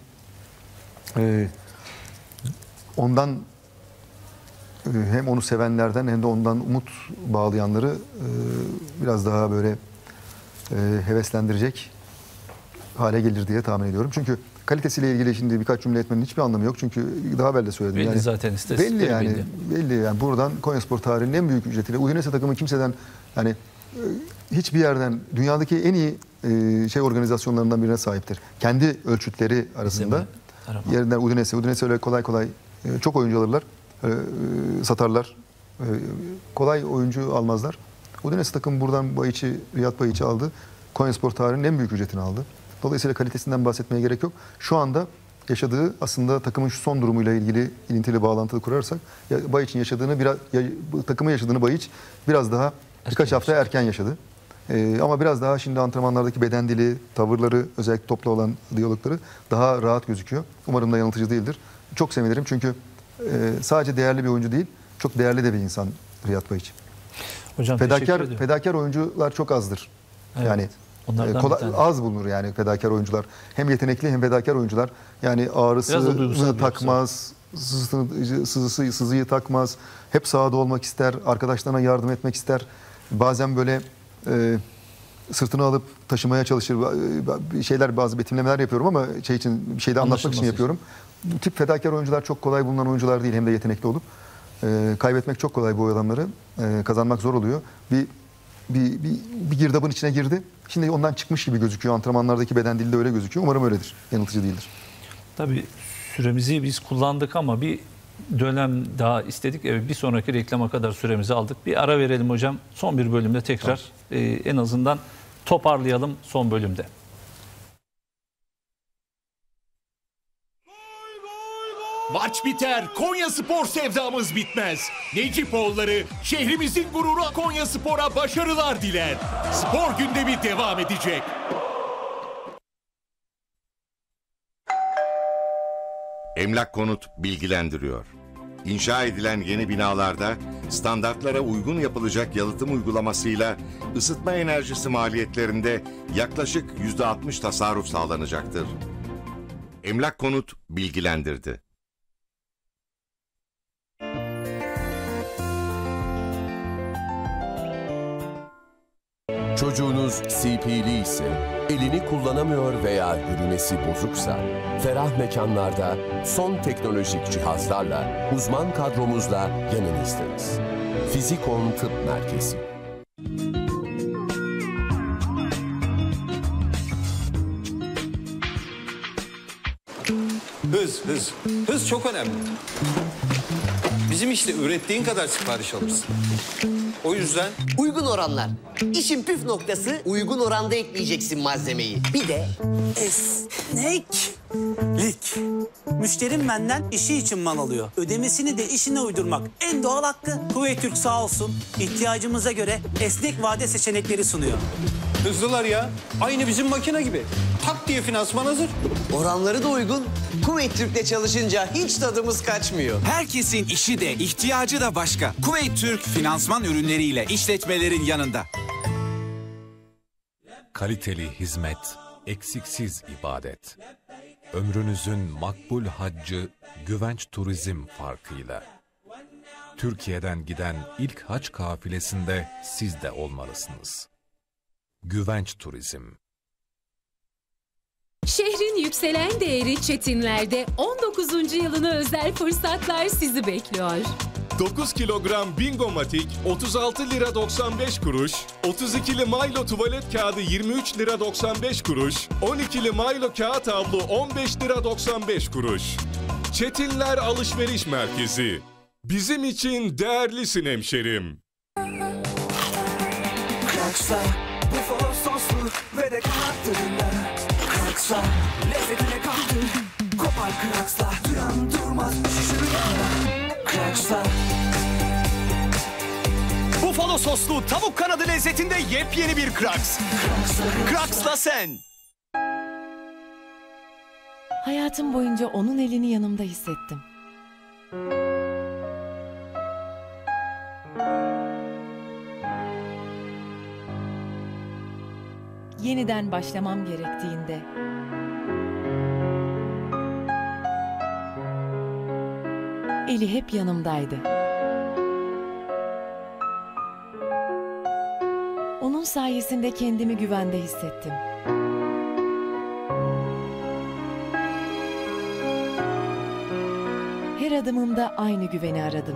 ondan hem onu sevenlerden hem de ondan umut bağlayanları biraz daha böyle heveslendirecek hale gelir diye tahmin ediyorum. Çünkü kalitesiyle ilgili şimdi birkaç cümle etmenin hiçbir anlamı yok. Çünkü daha evvel de söyledim. Belli yani, zaten istatistikleri belli yani buradan Konyaspor tarihinin en büyük ücretiyle Udinese takımı kimseden yani hiçbir yerden dünyadaki en iyi organizasyonlarından birine sahiptir. Kendi ölçütleri arasında yerinden Udinese öyle kolay kolay çok oyuncu alırlar, satarlar. Kolay oyuncu almazlar. Udinese takım buradan Riyad Bayiç'i aldı. Konyaspor tarihinin en büyük ücretini aldı. Dolayısıyla kalitesinden bahsetmeye gerek yok. Şu anda yaşadığı aslında takımın şu son durumuyla ilgili ilintili bağlantılı kurarsak Bayiç'in yaşadığını takımın yaşadığını Bayiç biraz daha birkaç hafta erken yaşadı. Ama biraz daha şimdi antrenmanlardaki beden dili, tavırları, özellikle topla olan diyalogları daha rahat gözüküyor. Umarım da yanıltıcı değildir. Çok sevinirim çünkü sadece değerli bir oyuncu değil, çok değerli de bir insan Riyad Bayiç. Hocam fedakar oyuncular çok azdır. Evet, yani az bulunur yani fedakar oyuncular. Hem yetenekli hem fedakar oyuncular. Yani ağrısını takmaz, sızıyı takmaz. Hep sahada olmak ister, arkadaşlarına yardım etmek ister. Bazen böyle sırtını alıp taşımaya çalışır. Bazı betimlemeler yapıyorum ama bir şeyde anlatmak için yapıyorum. Bu tip fedakar oyuncular çok kolay bulunan oyuncular değil, hem de yetenekli olup. Kaybetmek çok kolay bu adamları. Kazanmak zor oluyor. Bir girdabın içine girdi. Şimdi ondan çıkmış gibi gözüküyor. Antrenmanlardaki beden dili de öyle gözüküyor. Umarım öyledir. Yanıltıcı değildir. Tabii süremizi biz kullandık ama bir dönem daha istedik. Evet, bir sonraki reklama kadar süremizi aldık. Bir ara verelim hocam. Son bir bölümde tekrar en azından toparlayalım son bölümde. Maç biter, Konyaspor sevdamız bitmez. Necipoğulları şehrimizin gururu Konyaspor'a başarılar diler. Spor gündemi devam edecek. Emlak Konut bilgilendiriyor. İnşa edilen yeni binalarda standartlara uygun yapılacak yalıtım uygulamasıyla ısıtma enerjisi maliyetlerinde yaklaşık %60 tasarruf sağlanacaktır. Emlak Konut bilgilendirdi. Çocuğunuz CP'li ise, elini kullanamıyor veya yürümesi bozuksa, ferah mekanlarda son teknolojik cihazlarla, uzman kadromuzla yanınızdayız. Fizikon Tıp Merkezi. Hız çok önemli. Bizim işte ürettiğin kadar sipariş alırsın. O yüzden... Uygun oranlar. İşin püf noktası uygun oranda ekleyeceksin malzemeyi. Bir de esneklik. Müşterim benden işi için mal alıyor. Ödemesini de işine uydurmak en doğal hakkı. Kuveyt Türk sağ olsun ihtiyacımıza göre esnek vade seçenekleri sunuyor. Hızlılar ya. Aynı bizim makine gibi. Tak diye finansman hazır. Oranları da uygun. Kuveyt Türk'le çalışınca hiç tadımız kaçmıyor. Herkesin işi de ihtiyacı da başka. Kuveyt Türk finansman ürünleriyle işletmelerin yanında. Kaliteli hizmet, eksiksiz ibadet. Ömrünüzün makbul haccı, Güvenç Turizm farkıyla. Türkiye'den giden ilk hac kafilesinde siz de olmalısınız. Güvenç Turizm. Şehrin yükselen değeri Çetinler'de 19. yılına özel fırsatlar sizi bekliyor. 9 kilogram Bingomatik 36 lira 95 kuruş, 32'li Milo tuvalet kağıdı 23 lira 95 kuruş, 12'li Milo kağıt havlu 15 lira 95 kuruş. Çetinler Alışveriş Merkezi. Bizim için değerlisin hemşerim. Kraks'a Buffalo soslu ve de kanattırında. Kraks'a lezzetine kaldır. Kopar Kraks'la duran durmaz şişirir anda. Kraks'a Buffalo soslu tavuk kanadı lezzetinde yepyeni bir Kraks. Kraks'la sen. Hayatım boyunca onun elini yanımda hissettim. Yeniden başlamam gerektiğinde eli hep yanımdaydı. Onun sayesinde kendimi güvende hissettim. Her adımımda aynı güveni aradım.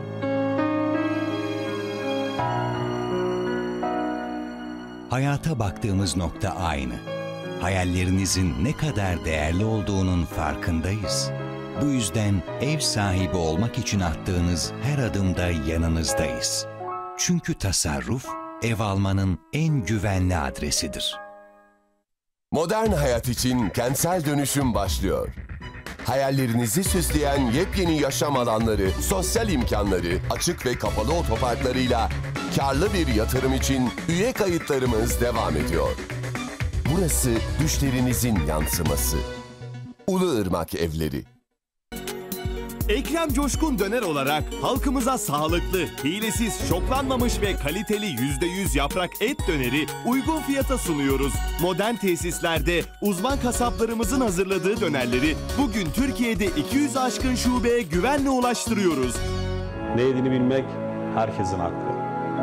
Hayata baktığımız nokta aynı. Hayallerinizin ne kadar değerli olduğunun farkındayız. Bu yüzden ev sahibi olmak için attığınız her adımda yanınızdayız. Çünkü tasarruf, ev almanın en güvenli adresidir. Modern hayat için kentsel dönüşüm başlıyor. Hayallerinizi süsleyen yepyeni yaşam alanları, sosyal imkanları, açık ve kapalı otoparklarıyla karlı bir yatırım için üye kayıtlarımız devam ediyor. Burası düşlerinizin yansıması. Uluırmak Evleri. Ekrem Coşkun Döner olarak halkımıza sağlıklı, hilesiz, şoklanmamış ve kaliteli %100 yaprak et döneri uygun fiyata sunuyoruz. Modern tesislerde uzman kasaplarımızın hazırladığı dönerleri bugün Türkiye'de 200 aşkın şubeye güvenle ulaştırıyoruz. Ne yediğini bilmek herkesin hakkı.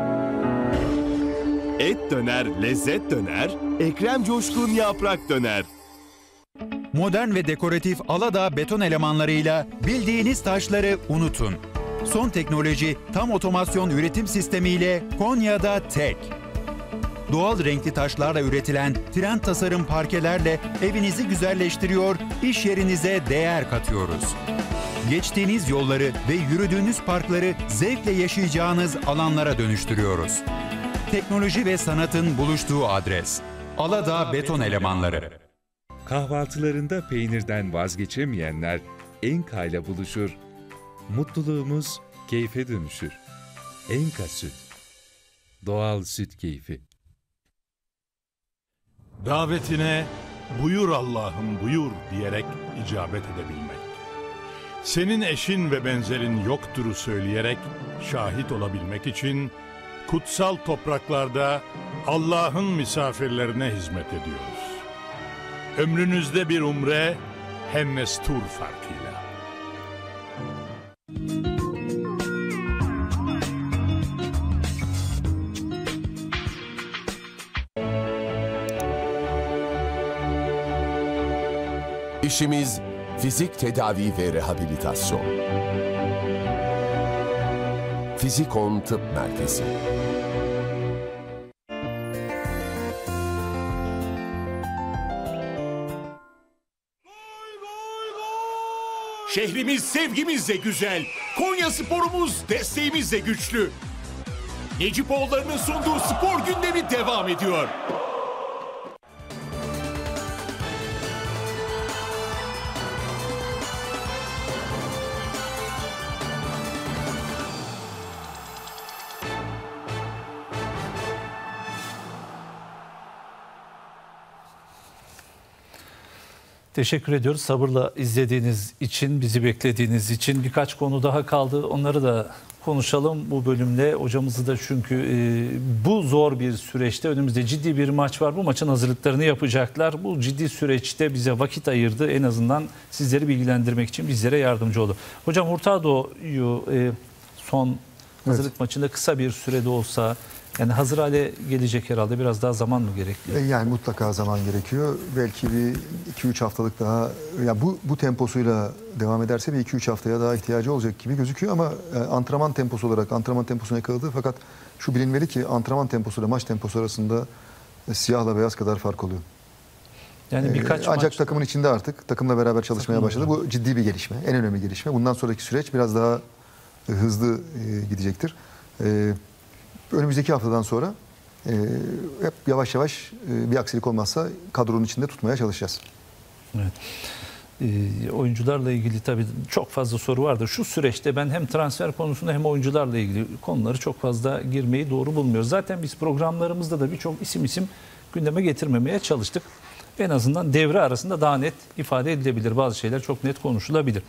Et döner, lezzet döner, Ekrem Coşkun yaprak döner. Modern ve dekoratif Aladağ beton elemanlarıyla bildiğiniz taşları unutun. Son teknoloji tam otomasyon üretim sistemiyle Konya'da tek. Doğal renkli taşlarla üretilen trend tasarım parkelerle evinizi güzelleştiriyor, iş yerinize değer katıyoruz. Geçtiğiniz yolları ve yürüdüğünüz parkları zevkle yaşayacağınız alanlara dönüştürüyoruz. Teknoloji ve sanatın buluştuğu adres. Aladağ beton elemanları. Kahvaltılarında peynirden vazgeçemeyenler Enka ile buluşur. Mutluluğumuz keyfe dönüşür. Enka Süt. Doğal süt keyfi. Davetine buyur Allah'ım buyur diyerek icabet edebilmek. Senin eşin ve benzerin yoktur'u söyleyerek şahit olabilmek için kutsal topraklarda Allah'ın misafirlerine hizmet ediyoruz. Ömrünüzde bir umre Hennestur farkıyla. İşimiz fizik tedavi ve rehabilitasyon. Fizikon Tıp Merkezi. Şehrimiz sevgimizle güzel, Konya sporumuz desteğimizle güçlü. Necipoğulları'nın sunduğu spor gündemi devam ediyor. Teşekkür ediyoruz sabırla izlediğiniz için, bizi beklediğiniz için. Birkaç konu daha kaldı. Onları da konuşalım bu bölümde. Hocamızı da çünkü bu zor bir süreçte önümüzde ciddi bir maç var. Bu maçın hazırlıklarını yapacaklar. Bu ciddi süreçte bize vakit ayırdı. En azından sizleri bilgilendirmek için bizlere yardımcı oldu. Hocam Hurtado'yu son Hazırlık maçında kısa bir sürede olsa, yani hazır hale gelecek herhalde, biraz daha zaman mı gerekiyor? Yani mutlaka zaman gerekiyor. Belki bir 2-3 haftalık daha, ya bu temposuyla devam ederse bir 2-3 haftaya daha ihtiyacı olacak gibi gözüküyor ama antrenman temposu olarak antrenman temposuna yakaladı. Fakat şu bilinmeli ki antrenman temposuyla maç temposu arasında siyahla beyaz kadar fark oluyor. Yani birkaç ancak takımın içinde artık takımla beraber çalışmaya başladı. Bu ciddi bir gelişme. En önemli gelişme. Bundan sonraki süreç biraz daha hızlı gidecektir. Önümüzdeki haftadan sonra hep yavaş yavaş bir aksilik olmazsa kadronun içinde tutmaya çalışacağız. Evet. Oyuncularla ilgili tabii çok fazla soru vardır. Şu süreçte ben hem transfer konusunda hem oyuncularla ilgili konuları çok fazla girmeyi doğru bulmuyoruz. Zaten biz programlarımızda da birçok isim gündeme getirmemeye çalıştık. En azından devre arasında daha net ifade edilebilir. Bazı şeyler çok net konuşulabilir.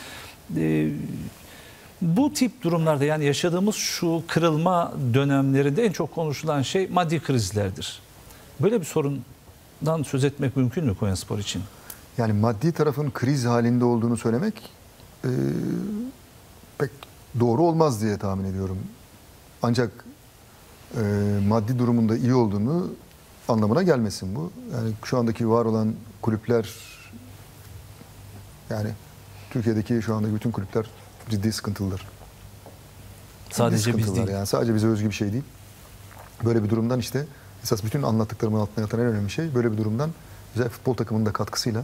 Bu tip durumlarda, yani yaşadığımız şu kırılma dönemlerinde en çok konuşulan şey maddi krizlerdir. Böyle bir sorundan söz etmek mümkün mü Konyaspor için? Yani maddi tarafın kriz halinde olduğunu söylemek pek doğru olmaz diye tahmin ediyorum. Ancak maddi durumunda iyi olduğunu anlamına gelmesin bu. Yani şu andaki var olan kulüpler, yani Türkiye'deki şu andaki bütün kulüpler ciddi sıkıntılılar. Sadece biz değil. Yani sadece bize özgü bir şey değil. Böyle bir durumdan işte esas bütün anlattıklarımın altına yatan en önemli şey, böyle bir durumdan özellikle futbol takımının da katkısıyla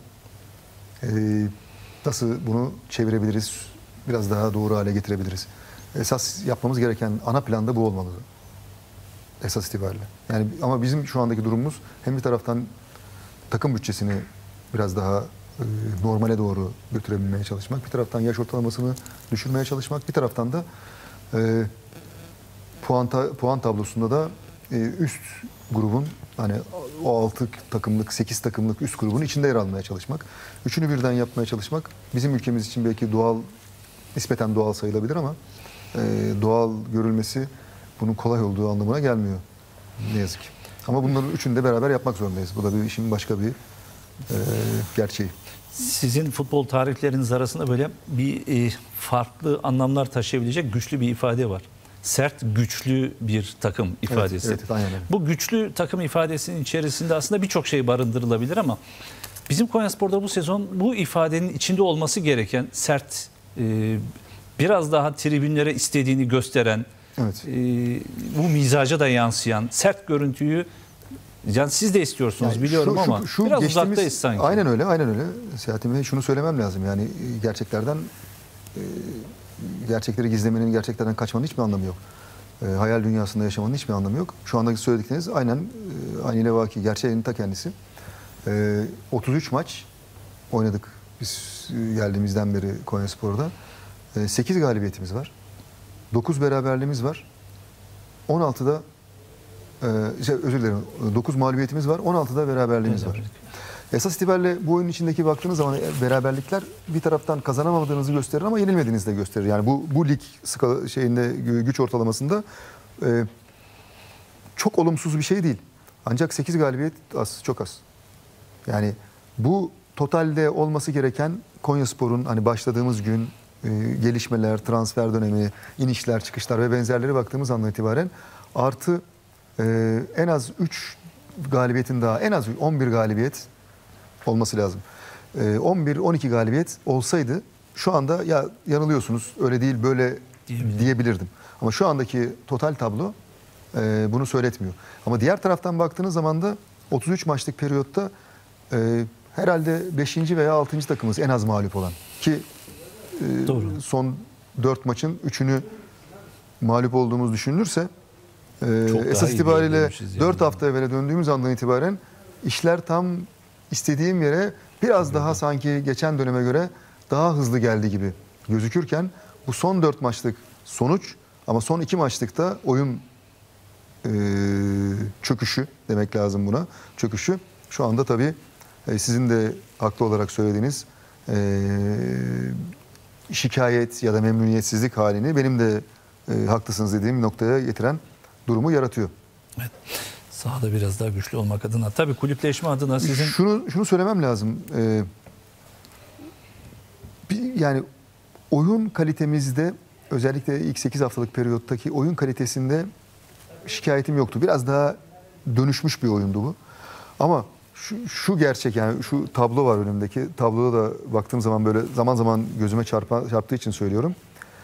nasıl bunu çevirebiliriz, biraz daha doğru hale getirebiliriz. Esas yapmamız gereken ana planda bu olmalı. Esas itibariyle. Yani ama bizim şu andaki durumumuz hem bir taraftan takım bütçesini biraz daha normale doğru götürebilmeye çalışmak, bir taraftan yaş ortalamasını düşürmeye çalışmak, bir taraftan da puan tablosunda da üst grubun, hani o 6 takımlık, 8 takımlık üst grubun içinde yer almaya çalışmak. Üçünü birden yapmaya çalışmak bizim ülkemiz için belki nispeten doğal sayılabilir ama doğal görülmesi bunun kolay olduğu anlamına gelmiyor ne yazık ki. Ama bunların üçünü de beraber yapmak zorundayız. Bu da bir işin başka bir gerçeği. Sizin futbol tarihleriniz arasında böyle bir farklı anlamlar taşıyabilecek güçlü bir ifade var. Sert, güçlü bir takım ifadesi. Evet, aynen öyle. Bu güçlü takım ifadesinin içerisinde aslında birçok şey barındırılabilir ama bizim Konyaspor'da bu sezon bu ifadenin içinde olması gereken sert, biraz daha tribünlere istediğini gösteren, evet, bu mizaca da yansıyan sert görüntüyü, yani siz de istiyorsunuz yani biliyorum ama biraz uzaktayız sanki. Aynen öyle, aynen öyle. Seyahatim Bey, şunu söylemem lazım. Yani gerçekleri gizlemenin, gerçeklerden kaçmanın hiçbir anlamı yok. Hayal dünyasında yaşamanın hiçbir anlamı yok. Şu andaki söyledikleriniz aynen vaki, gerçeğin ta kendisi. 33 maç oynadık biz geldiğimizden beri Konyaspor'da. 8 galibiyetimiz var. 9 beraberliğimiz var. 16'da özür dilerim, 9 mağlubiyetimiz var. 16'da beraberliğimiz var. Esas itibariyle bu oyunun içindeki baktığınız zaman beraberlikler bir taraftan kazanamadığınızı gösterir ama yenilmediğinizi de gösterir. Yani bu lig güç ortalamasında çok olumsuz bir şey değil. Ancak 8 galibiyet çok az. Yani bu totalde olması gereken Konyaspor'un hani başladığımız gün gelişmeler, transfer dönemi, inişler, çıkışlar ve benzerleri baktığımız andan itibaren artı en az 3 galibiyetin daha, en az 11 galibiyet olması lazım. 11-12 galibiyet olsaydı şu anda ya yanılıyorsunuz, öyle değil böyle diyebilirdim. Ama şu andaki total tablo bunu söyletmiyor. Ama diğer taraftan baktığınız zaman da 33 maçlık periyotta herhalde 5. veya 6. takımız en az mağlup olan. Ki son 4 maçın 3'ünü mağlup olduğumuz düşünülürse esas itibariyle 4 hafta evvele döndüğümüz andan itibaren işler tam istediğim yere biraz daha sanki geçen döneme göre daha hızlı geldi gibi gözükürken bu son 4 maçlık sonuç ama son 2 maçlıkta oyun çöküşü demek lazım buna. Çöküşü şu anda tabii sizin de haklı olarak söylediğiniz şikayet ya da memnuniyetsizlik halini benim de haklısınız dediğim noktaya getiren durumu yaratıyor. Evet. Sahada biraz daha güçlü olmak adına. Tabii kulüpleşme adına sizin... Şunu söylemem lazım. Yani oyun kalitemizde özellikle ilk 8 haftalık periyottaki oyun kalitesinde şikayetim yoktu. Biraz daha dönüşmüş bir oyundu bu. Ama şu gerçek, yani şu tablo var önümdeki. Tabloda da baktığım zaman böyle zaman zaman gözüme çarptığı için söylüyorum.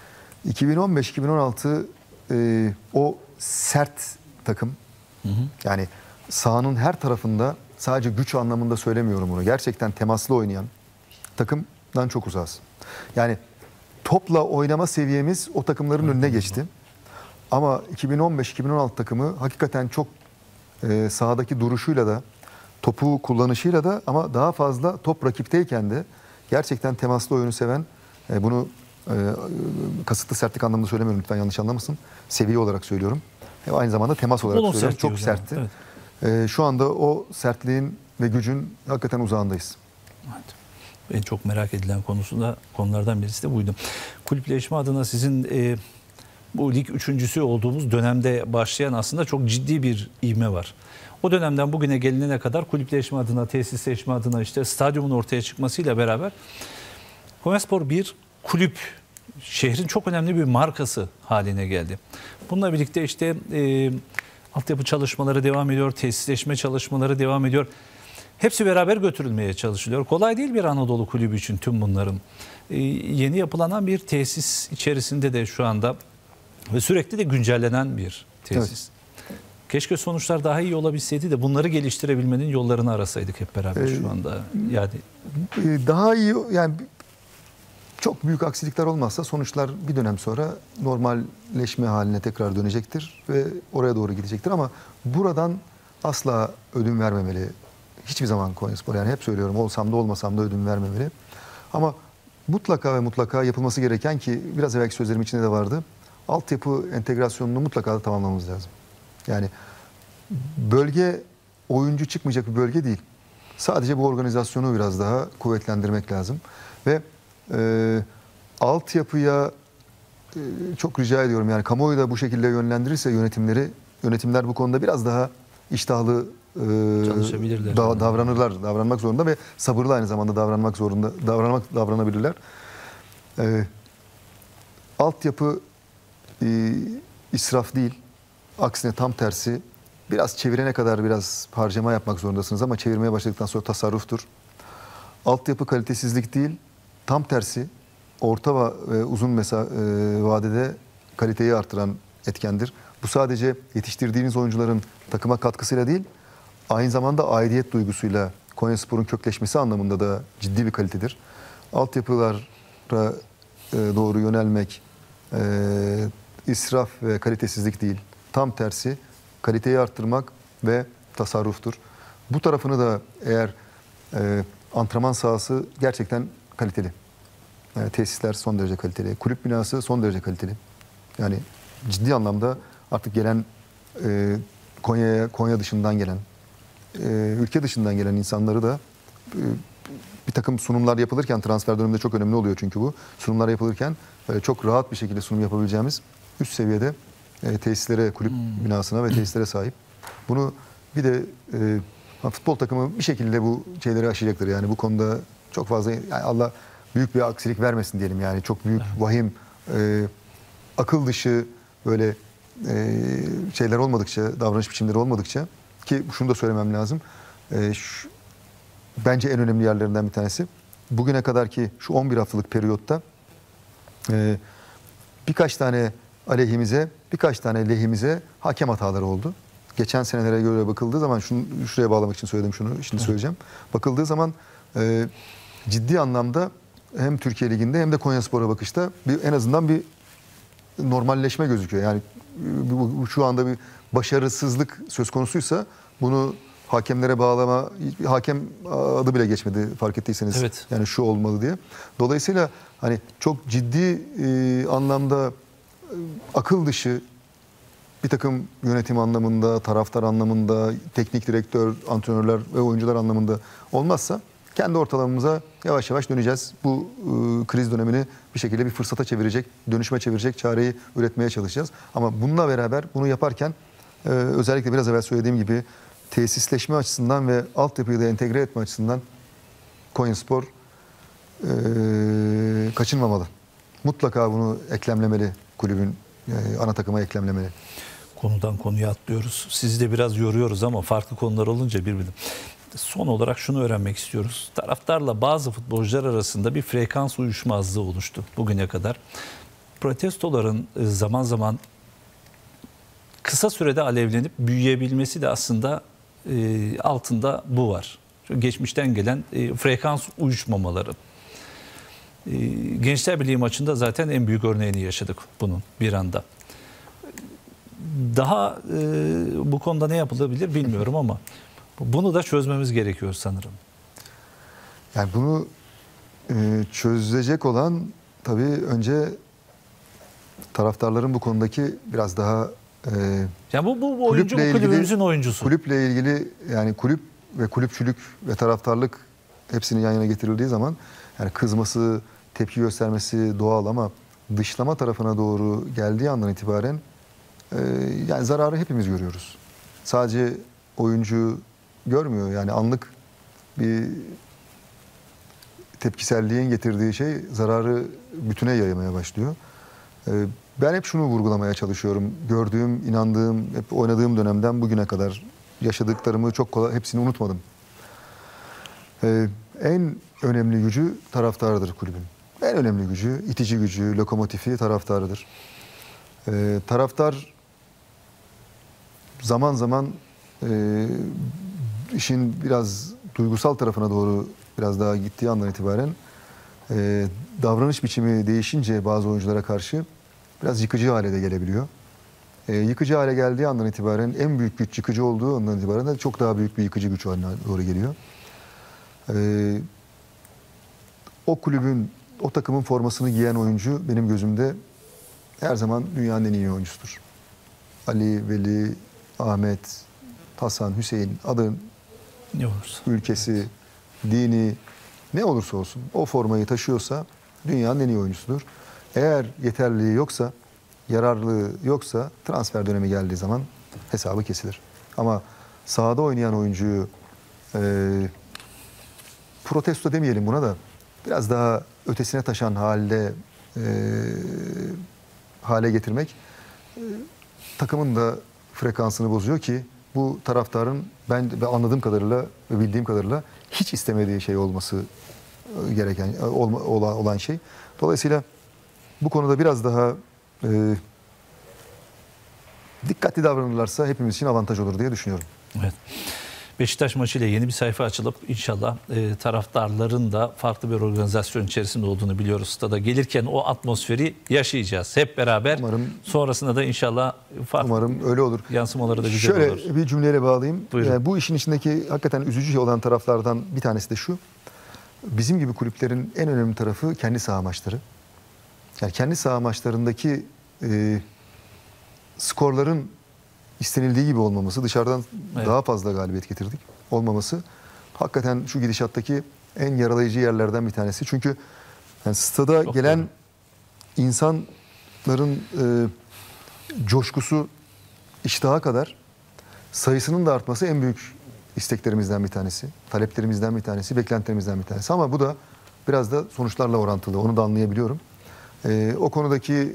2015-2016 o sert takım, yani sahanın her tarafında, sadece güç anlamında söylemiyorum bunu, gerçekten temaslı oynayan takımdan çok uzağız. Yani topla oynama seviyemiz o takımların önüne geçti. Ama 2015-2016 takımı hakikaten çok sahadaki duruşuyla da, topu kullanışıyla da, ama daha fazla top rakipteyken de gerçekten temaslı oyunu seven, bunu kasıtlı sertlik anlamında söylemiyorum, lütfen yanlış anlamasın, seviye olarak söylüyorum. Aynı zamanda temas olarak söylüyorum, çok sertti. Evet. Şu anda o sertliğin ve gücün hakikaten uzağındayız. Evet. En çok merak edilen konulardan birisi de buydu. Kulüpleşme adına sizin bu lig üçüncüsü olduğumuz dönemde başlayan aslında çok ciddi bir ivme var. O dönemden bugüne gelinene kadar kulüpleşme adına, tesisleşme adına, işte stadyumun ortaya çıkmasıyla beraber Konyaspor bir kulüp, şehrin çok önemli bir markası haline geldi. Bununla birlikte işte altyapı çalışmaları devam ediyor, tesisleşme çalışmaları devam ediyor. Hepsi beraber götürülmeye çalışılıyor. Kolay değil bir Anadolu kulübü için tüm bunların. Yeni yapılanan bir tesis içerisinde de şu anda ve sürekli de güncellenen bir tesis. Evet. Keşke sonuçlar daha iyi olabilseydi de bunları geliştirebilmenin yollarını arasaydık hep beraber şu anda. Yani daha iyi, yani çok büyük aksilikler olmazsa sonuçlar bir dönem sonra normalleşme haline tekrar dönecektir ve oraya doğru gidecektir, ama buradan asla ödün vermemeli. Hiçbir zaman Konyaspor, yani hep söylüyorum, olsam da olmasam da ödün vermemeli. Ama mutlaka ve mutlaka yapılması gereken, ki biraz evvelki sözlerim içinde de vardı, altyapı entegrasyonunu mutlaka da tamamlamamız lazım. Yani bölge oyuncu çıkmayacak bir bölge değil. Sadece bu organizasyonu biraz daha kuvvetlendirmek lazım. Ve altyapıya çok rica ediyorum, yani kamuoyu da bu şekilde yönlendirirse yönetimler bu konuda biraz daha iştahlı davranmak zorunda ve sabırlı aynı zamanda davranabilirler. Altyapı israf değil, aksine tam tersi, biraz çevirene kadar biraz harcama yapmak zorundasınız, ama çevirmeye başladıktan sonra tasarruftur. Altyapı kalitesizlik değil, tam tersi orta ve uzun vadede kaliteyi artıran etkendir. Bu sadece yetiştirdiğiniz oyuncuların takıma katkısıyla değil, aynı zamanda aidiyet duygusuyla Konyaspor'un kökleşmesi anlamında da ciddi bir kalitedir. Altyapılara doğru yönelmek israf ve kalitesizlik değil, tam tersi kaliteyi arttırmak ve tasarruftur. Bu tarafını da eğer antrenman sahası gerçekten kaliteli, tesisler son derece kaliteli, kulüp binası son derece kaliteli. Yani ciddi anlamda artık gelen Konya dışından gelen, ülke dışından gelen insanları da bir takım sunumlar yapılırken, transfer döneminde çok önemli oluyor çünkü bu. Sunumlar yapılırken çok rahat bir şekilde sunum yapabileceğimiz üst seviyede tesislere, kulüp binasına ve tesislere sahip. Bunu bir de futbol takımı bir şekilde bu şeyleri aşacaktır. Yani bu konuda çok fazla, yani Allah büyük bir aksilik vermesin diyelim, yani çok büyük, vahim, akıl dışı böyle şeyler olmadıkça, davranış biçimleri olmadıkça, ki şunu da söylemem lazım, bence en önemli yerlerinden bir tanesi, bugüne kadar ki şu 11 haftalık periyotta birkaç tane aleyhimize, birkaç tane lehimize hakem hataları oldu. Geçen senelere göre bakıldığı zaman, şuraya bağlamak için söyledim şunu, şimdi söyleyeceğim. Bakıldığı zaman ciddi anlamda hem Türkiye Ligi'nde hem de Konyaspor'a bakışta en azından bir normalleşme gözüküyor. Yani şu anda bir başarısızlık söz konusuysa bunu hakemlere bağlama, hakem adı bile geçmedi fark ettiyseniz. Evet. Yani şu olmalı diye. Dolayısıyla hani çok ciddi anlamda akıl dışı bir takım yönetim anlamında, taraftar anlamında, teknik direktör, antrenörler ve oyuncular anlamında olmazsa kendi ortalamamıza yavaş yavaş döneceğiz. Bu kriz dönemini bir şekilde bir fırsata çevirecek, dönüşme çevirecek çareyi üretmeye çalışacağız. Ama bununla beraber bunu yaparken özellikle biraz evvel söylediğim gibi tesisleşme açısından ve altyapıyı da entegre etme açısından Konyaspor kaçınmamalı. Mutlaka bunu eklemlemeli kulübün, ana takıma eklemlemeli. Konudan konuya atlıyoruz. Sizi de biraz yoruyoruz ama farklı konular olunca birbirine. Son olarak şunu öğrenmek istiyoruz. Taraftarla bazı futbolcular arasında bir frekans uyuşmazlığı oluştu bugüne kadar. Protestoların zaman zaman kısa sürede alevlenip büyüyebilmesi de aslında altında bu var. Geçmişten gelen frekans uyuşmamaları. Gençler Birliği maçında zaten en büyük örneğini yaşadık bunun bir anda. Daha bu konuda ne yapılabilir bilmiyorum ama bunu da çözmemiz gerekiyor sanırım. Yani bunu çözecek olan tabii önce taraftarların bu konudaki biraz daha yani bu oyuncu bu kulübümüzün oyuncusu. Kulüple ilgili yani kulüp ve kulüpçülük ve taraftarlık hepsinin yan yana getirildiği zaman yani kızması, tepki göstermesi doğal ama dışlama tarafına doğru geldiği andan itibaren yani zararı hepimiz görüyoruz. Sadece oyuncu görmüyor yani anlık bir tepkiselliğin getirdiği şey zararı bütüne yaymaya başlıyor. Ben hep şunu vurgulamaya çalışıyorum. Gördüğüm, inandığım, hep oynadığım dönemden bugüne kadar yaşadıklarımı çok kolay, hepsini unutmadım. En önemli gücü taraftarıdır kulübün. En önemli gücü, itici gücü, lokomotifi taraftarıdır. Taraftar zaman zaman işin biraz duygusal tarafına doğru biraz daha gittiği andan itibaren davranış biçimi değişince bazı oyunculara karşı biraz yıkıcı hale de gelebiliyor. Yıkıcı hale geldiği andan itibaren en büyük güç yıkıcı olduğu andan itibaren de çok daha büyük bir yıkıcı güç haline doğru geliyor. O kulübün, o takımın formasını giyen oyuncu benim gözümde her zaman dünyanın en iyi oyuncusudur. Ali, Veli, Ahmet, Hasan, Hüseyin, adı, ne olursa, ülkesi, dini ne olursa olsun o formayı taşıyorsa dünyanın en iyi oyuncusudur. Eğer yeterliliği yoksa, yararlılığı yoksa transfer dönemi geldiği zaman hesabı kesilir. Ama sahada oynayan oyuncuyu protesto demeyelim buna da biraz daha ötesine taşan hale getirmek takımın da frekansını bozuyor ki bu taraftarın ben anladığım kadarıyla ve bildiğim kadarıyla hiç istemediği şey olması gereken olan şey. Dolayısıyla bu konuda biraz daha dikkatli davranırlarsa hepimiz için avantaj olur diye düşünüyorum. Evet. Beşiktaş maçıyla yeni bir sayfa açılıp inşallah taraftarların da farklı bir organizasyon içerisinde olduğunu biliyoruz. Stada gelirken o atmosferi yaşayacağız hep beraber. Umarım, sonrasında da inşallah farklı öyle olur. Yansımaları da güzel olur. Şöyle bir cümleyle bağlayayım. Yani bu işin içindeki hakikaten üzücü olan taraflardan bir tanesi de şu. Bizim gibi kulüplerin en önemli tarafı kendi saha maçları. Yani kendi saha maçlarındaki skorların istenildiği gibi olmaması, dışarıdan daha fazla galibiyet getirdik olmaması hakikaten şu gidişattaki en yaralayıcı yerlerden bir tanesi. Çünkü yani stada çok gelen insanların coşkusu, iştaha kadar sayısının da artması en büyük isteklerimizden bir tanesi, taleplerimizden bir tanesi, beklentilerimizden bir tanesi. Ama bu da biraz da sonuçlarla orantılı, onu da anlayabiliyorum. O konudaki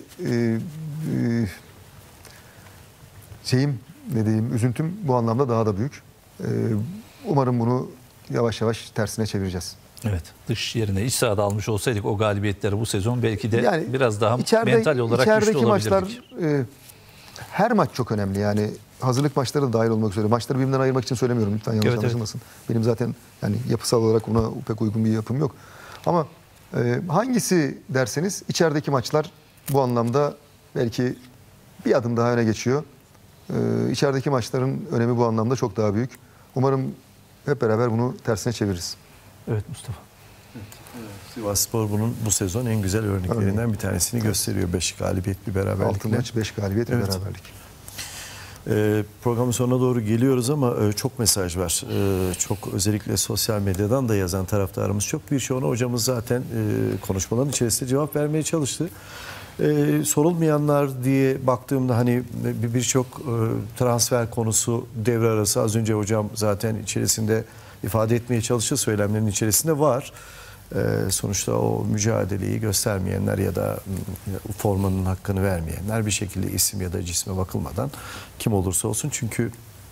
üzüntüm bu anlamda daha da büyük. Umarım bunu yavaş yavaş tersine çevireceğiz. Evet, dış yerine iç sahada almış olsaydık o galibiyetleri bu sezon belki de yani biraz daha mental olarak güçlü olabilirdik. Maçlar, her maç çok önemli yani hazırlık maçları da dahil olmak üzere. Maçları birbirinden ayırmak için söylemiyorum lütfen yanlış anlaşılmasın. Evet. Benim zaten yani yapısal olarak ona pek uygun bir yapım yok. Ama hangisi derseniz içerideki maçlar bu anlamda belki bir adım daha öne geçiyor. İçerideki maçların önemi bu anlamda çok daha büyük. Umarım hep beraber bunu tersine çeviririz. Evet Mustafa. Sivasspor bunun bu sezon en güzel örneklerinden bir tanesini gösteriyor. 5 galibiyet bir beraberlikle. 6 maç 5 galibiyet bir beraberlik. Programın sonuna doğru geliyoruz ama çok mesaj var. Çok özellikle sosyal medyadan da yazan taraftarımız çok. Birçoğuna hocamız zaten konuşmaların içerisinde cevap vermeye çalıştı. Sorulmayanlar diye baktığımda hani birçok transfer konusu devre arası az önce hocam zaten içerisinde ifade etmeye çalıştı, söylemlerin içerisinde var. Sonuçta o mücadeleyi göstermeyenler ya da formanın hakkını vermeyenler bir şekilde isim ya da cisme bakılmadan kim olursa olsun. Çünkü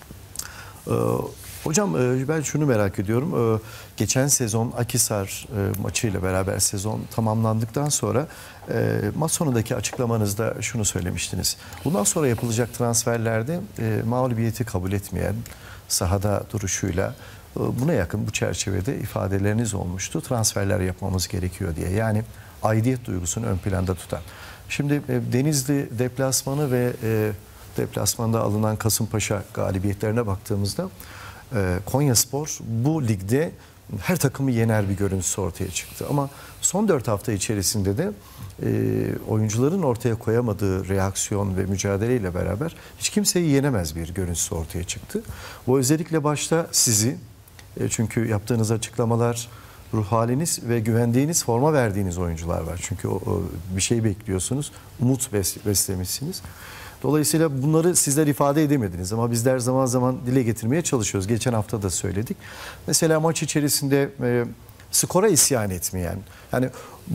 hocam ben şunu merak ediyorum. Geçen sezon Akhisar maçıyla beraber sezon tamamlandıktan sonra maç sonundaki açıklamanızda şunu söylemiştiniz. Bundan sonra yapılacak transferlerde mağlubiyeti kabul etmeyen, sahada duruşuyla buna yakın bu çerçevede ifadeleriniz olmuştu. Transferler yapmamız gerekiyor diye. Yani aidiyet duygusunu ön planda tutan. Şimdi Denizli deplasmanı ve deplasmanda alınan Kasımpaşa galibiyetlerine baktığımızda Konyaspor bu ligde her takımı yener bir görüntüsü ortaya çıktı. Ama son 4 hafta içerisinde de oyuncuların ortaya koyamadığı reaksiyon ve mücadeleyle beraber hiç kimseyi yenemez bir görüntüsü ortaya çıktı. Bu özellikle başta sizi, çünkü yaptığınız açıklamalar, ruh haliniz ve güvendiğiniz, forma verdiğiniz oyuncular var. Çünkü bir şey bekliyorsunuz, umut beslemişsiniz. Dolayısıyla bunları sizler ifade edemediniz ama bizler zaman zaman dile getirmeye çalışıyoruz. Geçen hafta da söyledik. Mesela maç içerisinde skora isyan etmeyen, yani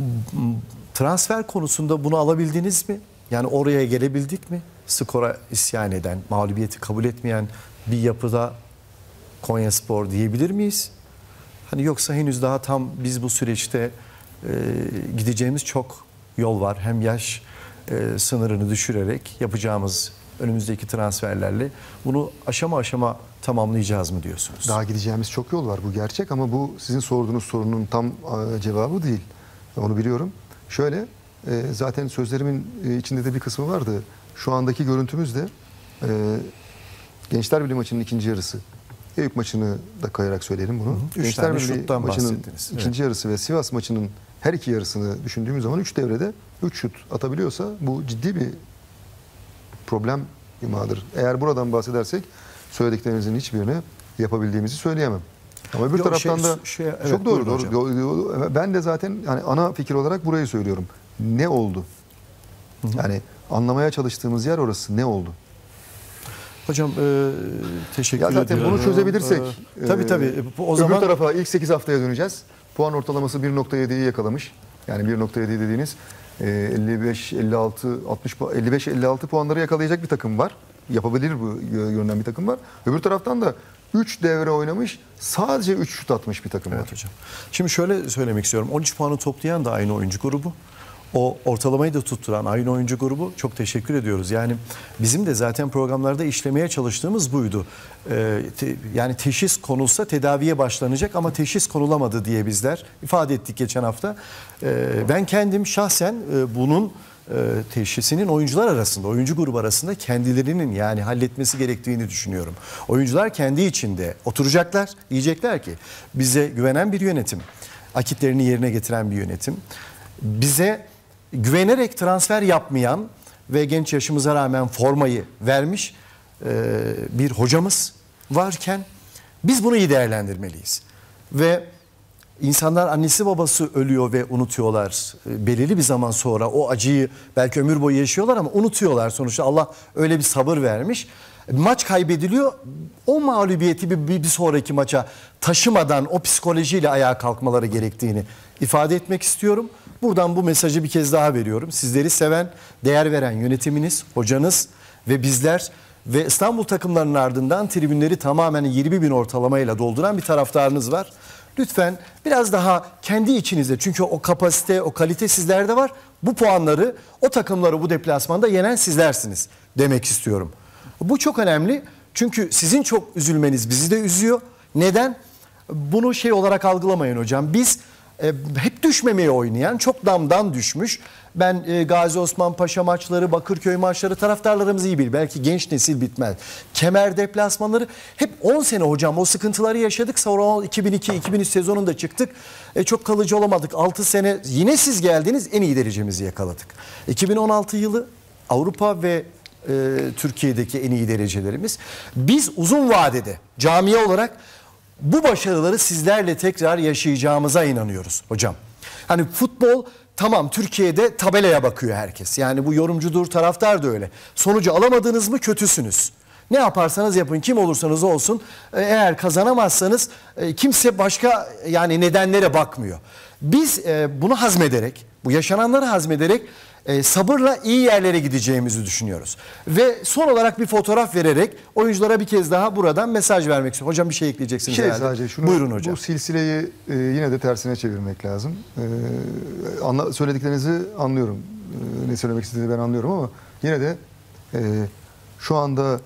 transfer konusunda bunu alabildiniz mi? Yani oraya gelebildik mi? Skora isyan eden, mağlubiyeti kabul etmeyen bir yapıda Konyaspor diyebilir miyiz? Hani yoksa henüz daha tam biz bu süreçte gideceğimiz çok yol var. Hem yaş sınırını düşürerek yapacağımız önümüzdeki transferlerle bunu aşama aşama tamamlayacağız mı diyorsunuz? Daha gideceğimiz çok yol var, bu gerçek, ama bu sizin sorduğunuz sorunun tam cevabı değil. Onu biliyorum. Şöyle, zaten sözlerimin içinde de bir kısmı vardı. Şu andaki görüntümüz de Gençlerbirliği maçının ikinci yarısı. Eyüp maçını da kayarak söyleyelim bunu. Gençlerbirliği maçının ikinci yarısı ve Sivas maçının her iki yarısını düşündüğümüz zaman 3 devrede 3 şut atabiliyorsa bu ciddi bir problem imadır. Eğer buradan bahsedersek söylediklerinizin hiçbirini yapabildiğimizi söyleyemem. Ama öbür taraftan da evet, çok doğru. Ben de zaten yani ana fikir olarak burayı söylüyorum. Ne oldu? Yani anlamaya çalıştığımız yer orası. Ne oldu? Hocam teşekkür ediyorum. Zaten bunu çözebilirsek tabii. O öbür zaman tarafa ilk 8 haftaya döneceğiz. Puan ortalaması 1.7'yi yakalamış. Yani 1.7 dediğiniz 55-56 puanları yakalayacak bir takım var. Yapabilir bu görünen bir takım var. Öbür taraftan da 3 devre oynamış, sadece 3 şut atmış bir takım var. Hocam. Şimdi şöyle söylemek istiyorum. 13 puanı toplayan da aynı oyuncu grubu. O ortalamayı da tutturan aynı oyuncu grubu. Çok teşekkür ediyoruz. Yani bizim de zaten programlarda işlemeye çalıştığımız buydu. Yani teşhis konulsa tedaviye başlanacak ama teşhis konulamadı diye bizler ifade ettik geçen hafta. Ben kendim şahsen bunun teşhisinin oyuncular arasında, oyuncu grubu arasında kendilerinin yani halletmesi gerektiğini düşünüyorum. Oyuncular kendi içinde oturacaklar, diyecekler ki bize güvenen bir yönetim, akitlerini yerine getiren bir yönetim, bize güvenerek transfer yapmayan ve genç yaşımıza rağmen formayı vermiş bir hocamız varken biz bunu iyi değerlendirmeliyiz. Ve insanlar annesi babası ölüyor ve unutuyorlar. Belirli bir zaman sonra o acıyı belki ömür boyu yaşıyorlar ama unutuyorlar. Sonuçta Allah öyle bir sabır vermiş. Maç kaybediliyor. O mağlubiyeti bir sonraki maça taşımadan o psikolojiyle ayağa kalkmaları gerektiğini ifade etmek istiyorum. Buradan bu mesajı bir kez daha veriyorum. Sizleri seven, değer veren yönetiminiz, hocanız ve bizler ve İstanbul takımlarının ardından tribünleri tamamen 20.000 ortalamayla dolduran bir taraftarınız var. Lütfen biraz daha kendi içinizde, çünkü o kapasite, o kalite sizlerde var. Bu puanları, o takımları bu deplasmanda yenen sizlersiniz demek istiyorum. Bu çok önemli çünkü sizin çok üzülmeniz bizi de üzüyor. Neden? Bunu şey olarak algılamayın hocam. Biz hep düşmemeye oynayan, çok damdan düşmüş. Ben Gazi Osman Paşa maçları, Bakırköy maçları taraftarlarımız iyi bilir. Belki genç nesil bitmez. Kemer deplasmanları hep 10 sene hocam o sıkıntıları yaşadık. Sonra 2002-2003 sezonunda çıktık. Çok kalıcı olamadık. 6 sene yine siz geldiniz, en iyi derecemizi yakaladık. 2016 yılı Avrupa ve Türkiye'deki en iyi derecelerimiz. Biz uzun vadede camiye olarak bu başarıları sizlerle tekrar yaşayacağımıza inanıyoruz hocam. Hani futbol tamam, Türkiye'de tabelaya bakıyor herkes. Yani bu yorumcudur, taraftar da öyle. Sonucu alamadınız mı kötüsünüz. Ne yaparsanız yapın, kim olursanız olsun, eğer kazanamazsanız kimse başka yani nedenlere bakmıyor. Biz bunu hazmederek, bu yaşananları hazmederek sabırla iyi yerlere gideceğimizi düşünüyoruz. Ve son olarak bir fotoğraf vererek oyunculara bir kez daha buradan mesaj vermek istiyorum. Hocam bir şey ekleyeceksiniz herhalde. Sadece şunu, buyurun hocam. Bu silsileyi yine de tersine çevirmek lazım. Söylediklerinizi anlıyorum. Ne söylemek istediğini ben anlıyorum ama yine de şu anda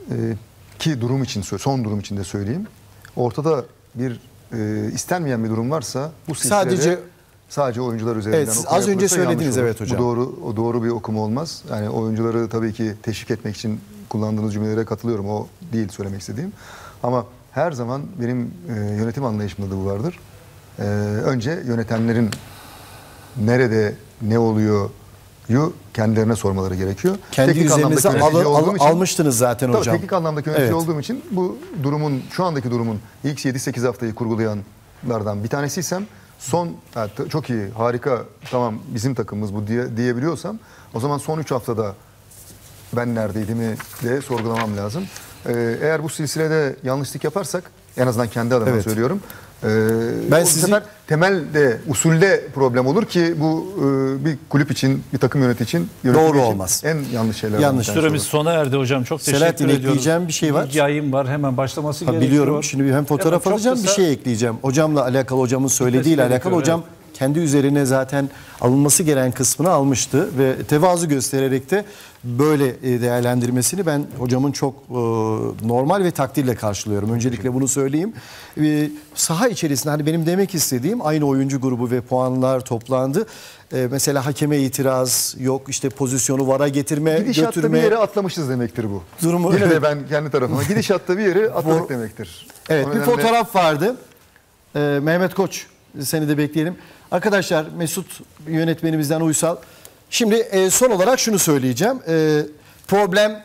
ki durum için, son durum için de söyleyeyim. Ortada bir istenmeyen bir durum varsa bu silsilede sadece oyuncular üzerinden evet, az önce söylediniz evet hocam. Bu doğru bir okuma olmaz. Yani oyuncuları tabii ki teşvik etmek için kullandığınız cümlelere katılıyorum. O değil söylemek istediğim. Ama her zaman benim yönetim anlayışımda da bu vardır. Önce yönetenlerin nerede ne oluyor kendilerine sormaları gerekiyor. Kendi üzerinize almıştınız zaten hocam. Tabii, teknik anlamda yönetici olduğum için bu durumun, şu andaki durumun ilk 7-8 haftayı kurgulayanlardan bir tanesiysem çok iyi, harika, tamam bizim takımımız bu diyebiliyorsam o zaman son 3 haftada ben neredeydim de sorgulamam lazım. Eğer bu silsilede yanlışlık yaparsak, en azından kendi adıma söylüyorum, ben sefer temelde, usulde problem olur ki bu bir kulüp için, bir takım yönetici için doğru olmaz. En yanlış şeyler. Yanlış. Süremiz sona erdi hocam. Çok teşekkür ediyoruz. Ekleyeceğim bir şey var. Bir yayın var. Hemen başlaması gerekiyor. Biliyorum. Şimdi hem fotoğraf alacağım, bir şey ekleyeceğim. Hocamla alakalı, hocamın söylediğiyle alakalı. Hocam kendi üzerine zaten alınması gereken kısmını almıştı ve tevazu göstererek de böyle değerlendirmesini ben hocamın çok normal ve takdirle karşılıyorum. Öncelikle bunu söyleyeyim. Saha içerisinde hani benim demek istediğim aynı oyuncu grubu ve puanlar toplandı. Mesela hakeme itiraz yok, işte pozisyonu VAR'a getirme, gidişatta götürme. Bir yere atlamışız demektir bu. Durumu, yine de ben kendi tarafıma gidişatta bir yere atladık demektir. Evet, bir fotoğraf vardı. Mehmet Koç, seni de bekleyelim. Arkadaşlar, Mesut yönetmenimizden Uysal. Şimdi son olarak şunu söyleyeceğim. Problem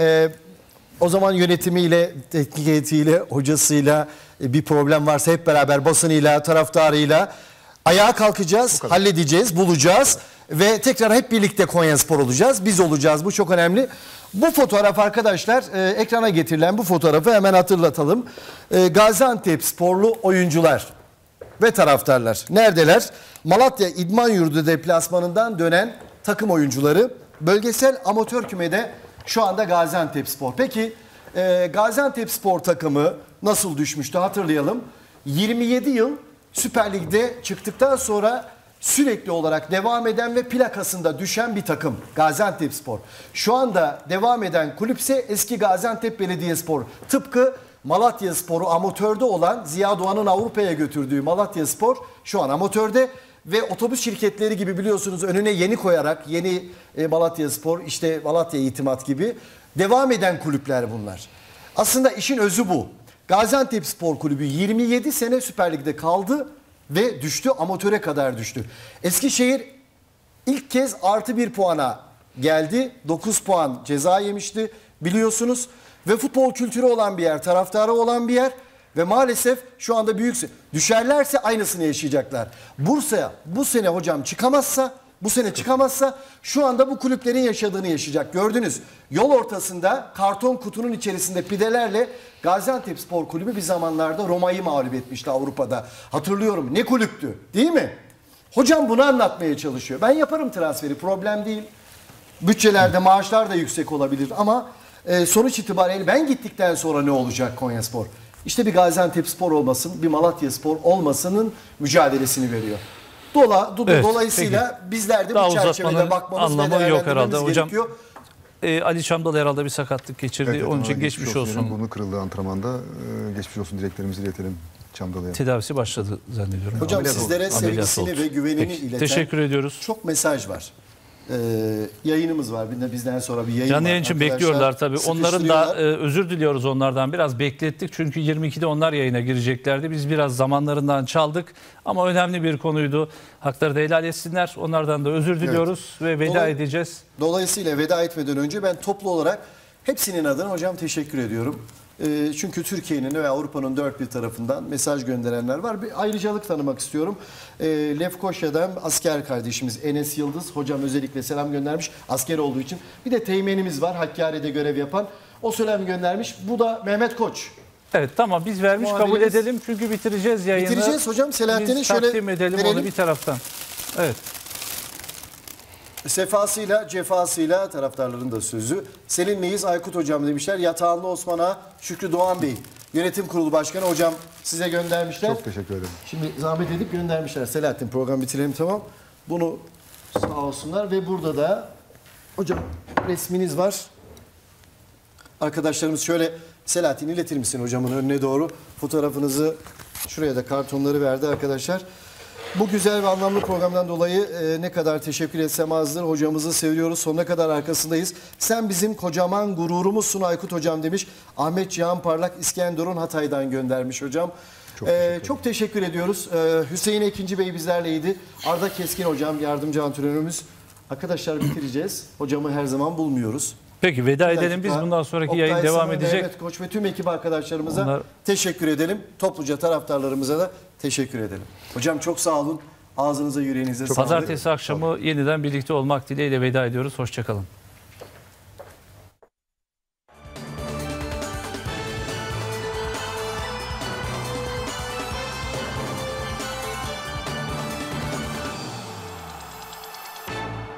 o zaman yönetimiyle, teknik heyetiyle, hocasıyla bir problem varsa hep beraber basınıyla, taraftarıyla ayağa kalkacağız, halledeceğiz, bulacağız ve tekrar hep birlikte Konyaspor olacağız. Biz olacağız. Bu çok önemli. Bu fotoğraf arkadaşlar, ekrana getirilen bu fotoğrafı hemen hatırlatalım. Gaziantepsporlu oyuncular ve taraftarlar neredeler? Malatya İdman Yurdu deplasmanından dönen takım oyuncuları bölgesel amatör kümede şu anda Gaziantepspor. Peki Gaziantepspor takımı nasıl düşmüştü hatırlayalım. 27 yıl Süper Lig'de çıktıktan sonra sürekli olarak devam eden ve plakasında düşen bir takım Gaziantepspor. Şu anda devam eden kulüpse eski Gaziantep Belediyespor. Tıpkı Malatyaspor'u amatörde olan Ziya Doğan'ın Avrupa'ya götürdüğü Malatyaspor şu an amatörde ve otobüs şirketleri gibi biliyorsunuz önüne yeni koyarak yeni Malatyaspor, işte Malatya İtimat gibi devam eden kulüpler bunlar. Aslında işin özü bu. Gaziantepspor Kulübü 27 sene Süper Lig'de kaldı ve düştü, amatöre kadar düştü. Eskişehir ilk kez +1 puana geldi. 9 puan ceza yemişti biliyorsunuz. Ve futbol kültürü olan bir yer, taraftarı olan bir yer ve maalesef şu anda büyük düşerlerse aynısını yaşayacaklar. Bursa bu sene hocam çıkamazsa şu anda bu kulüplerin yaşadığını yaşayacak. Gördünüz, yol ortasında karton kutunun içerisinde pidelerle Gaziantepspor Kulübü bir zamanlarda Roma'yı mağlup etmişti Avrupa'da. Hatırlıyorum, ne kulüptü değil mi? Hocam bunu anlatmaya çalışıyor. Ben yaparım transferi, problem değil. Bütçelerde maaşlar da yüksek olabilir ama sonuç itibariyle ben gittikten sonra ne olacak Konyaspor? İşte bir Gaziantepspor olmasın, bir Malatyaspor olmasının mücadelesini veriyor. Dolayısıyla bizler de bu çerçevede bakmamız ve değerlendirmemiz gerekiyor. Ali Çamdal herhalde bir sakatlık geçirdi. Evet, onun için geçmiş olsun. Burnu kırıldı antrenmanda. Geçmiş olsun dileklerimizi iletelim Çamdal'a. Tedavisi başladı zannediyorum. Hocam sizlere sevgisini ve güvenini ileten teşekkür ediyoruz. Çok mesaj var. Yayınımız var. Bizden sonra bir yayın Canlı var. yayın için bekliyorlar tabii. Onların da özür diliyoruz onlardan. Biraz beklettik çünkü 22'de onlar yayına gireceklerdi. Biz biraz zamanlarından çaldık ama önemli bir konuydu. Hakları da helal etsinler. Onlardan da özür diliyoruz ve veda edeceğiz. Dolayısıyla veda etmeden önce ben toplu olarak hepsinin adına hocam teşekkür ediyorum. Çünkü Türkiye'nin ve Avrupa'nın dört bir tarafından mesaj gönderenler var. Bir ayrıcalık tanımak istiyorum. Lefkoşa'dan asker kardeşimiz Enes Yıldız. Hocam özellikle selam göndermiş asker olduğu için. Bir de teğmenimiz var Hakkari'de görev yapan. O selam göndermiş. Bu da Mehmet Koç. Evet tamam biz vermiş kabul edelim çünkü bitireceğiz yayını. Bitireceğiz hocam. Selahattin'i şöyle takdim edelim verelim. onu bir taraftan. Evet. Sefasıyla, cefasıyla taraftarların da sözü. Seninleyiz Aykut hocam demişler. Yatağanlı Osman Ağa, Şükrü Doğan Bey. Yönetim Kurulu Başkanı hocam size göndermişler. Çok teşekkür ederim. Şimdi zahmet edip göndermişler. Selahattin program bitirelim tamam. Bunu sağ olsunlar ve burada da hocam resminiz var. Arkadaşlarımız şöyle Selahattin iletir misin hocamın önüne doğru? Fotoğrafınızı şuraya da kartonları verdi arkadaşlar. Bu güzel ve anlamlı programdan dolayı ne kadar teşekkür etsem azdır. Hocamızı seviyoruz. Sonuna kadar arkasındayız. Sen bizim kocaman gururumuzsun Aykut hocam demiş. Ahmet Cihan Parlak İskenderun Hatay'dan göndermiş hocam. Çok teşekkür ediyoruz. Hüseyin Ekinci Bey bizlerleydi. Arda Keskin hocam yardımcı antrenörümüz. Arkadaşlar bitireceğiz. Hocamı her zaman bulmuyoruz. Peki veda edelim biz. Bundan sonraki yayın devam edecek. Mehmet Koç ve tüm ekip arkadaşlarımıza teşekkür edelim. Topluca taraftarlarımıza da teşekkür edelim. Hocam çok sağ olun. Ağzınıza yüreğinize sağlık. Pazartesi akşamı yeniden birlikte olmak dileğiyle veda ediyoruz. Hoşçakalın.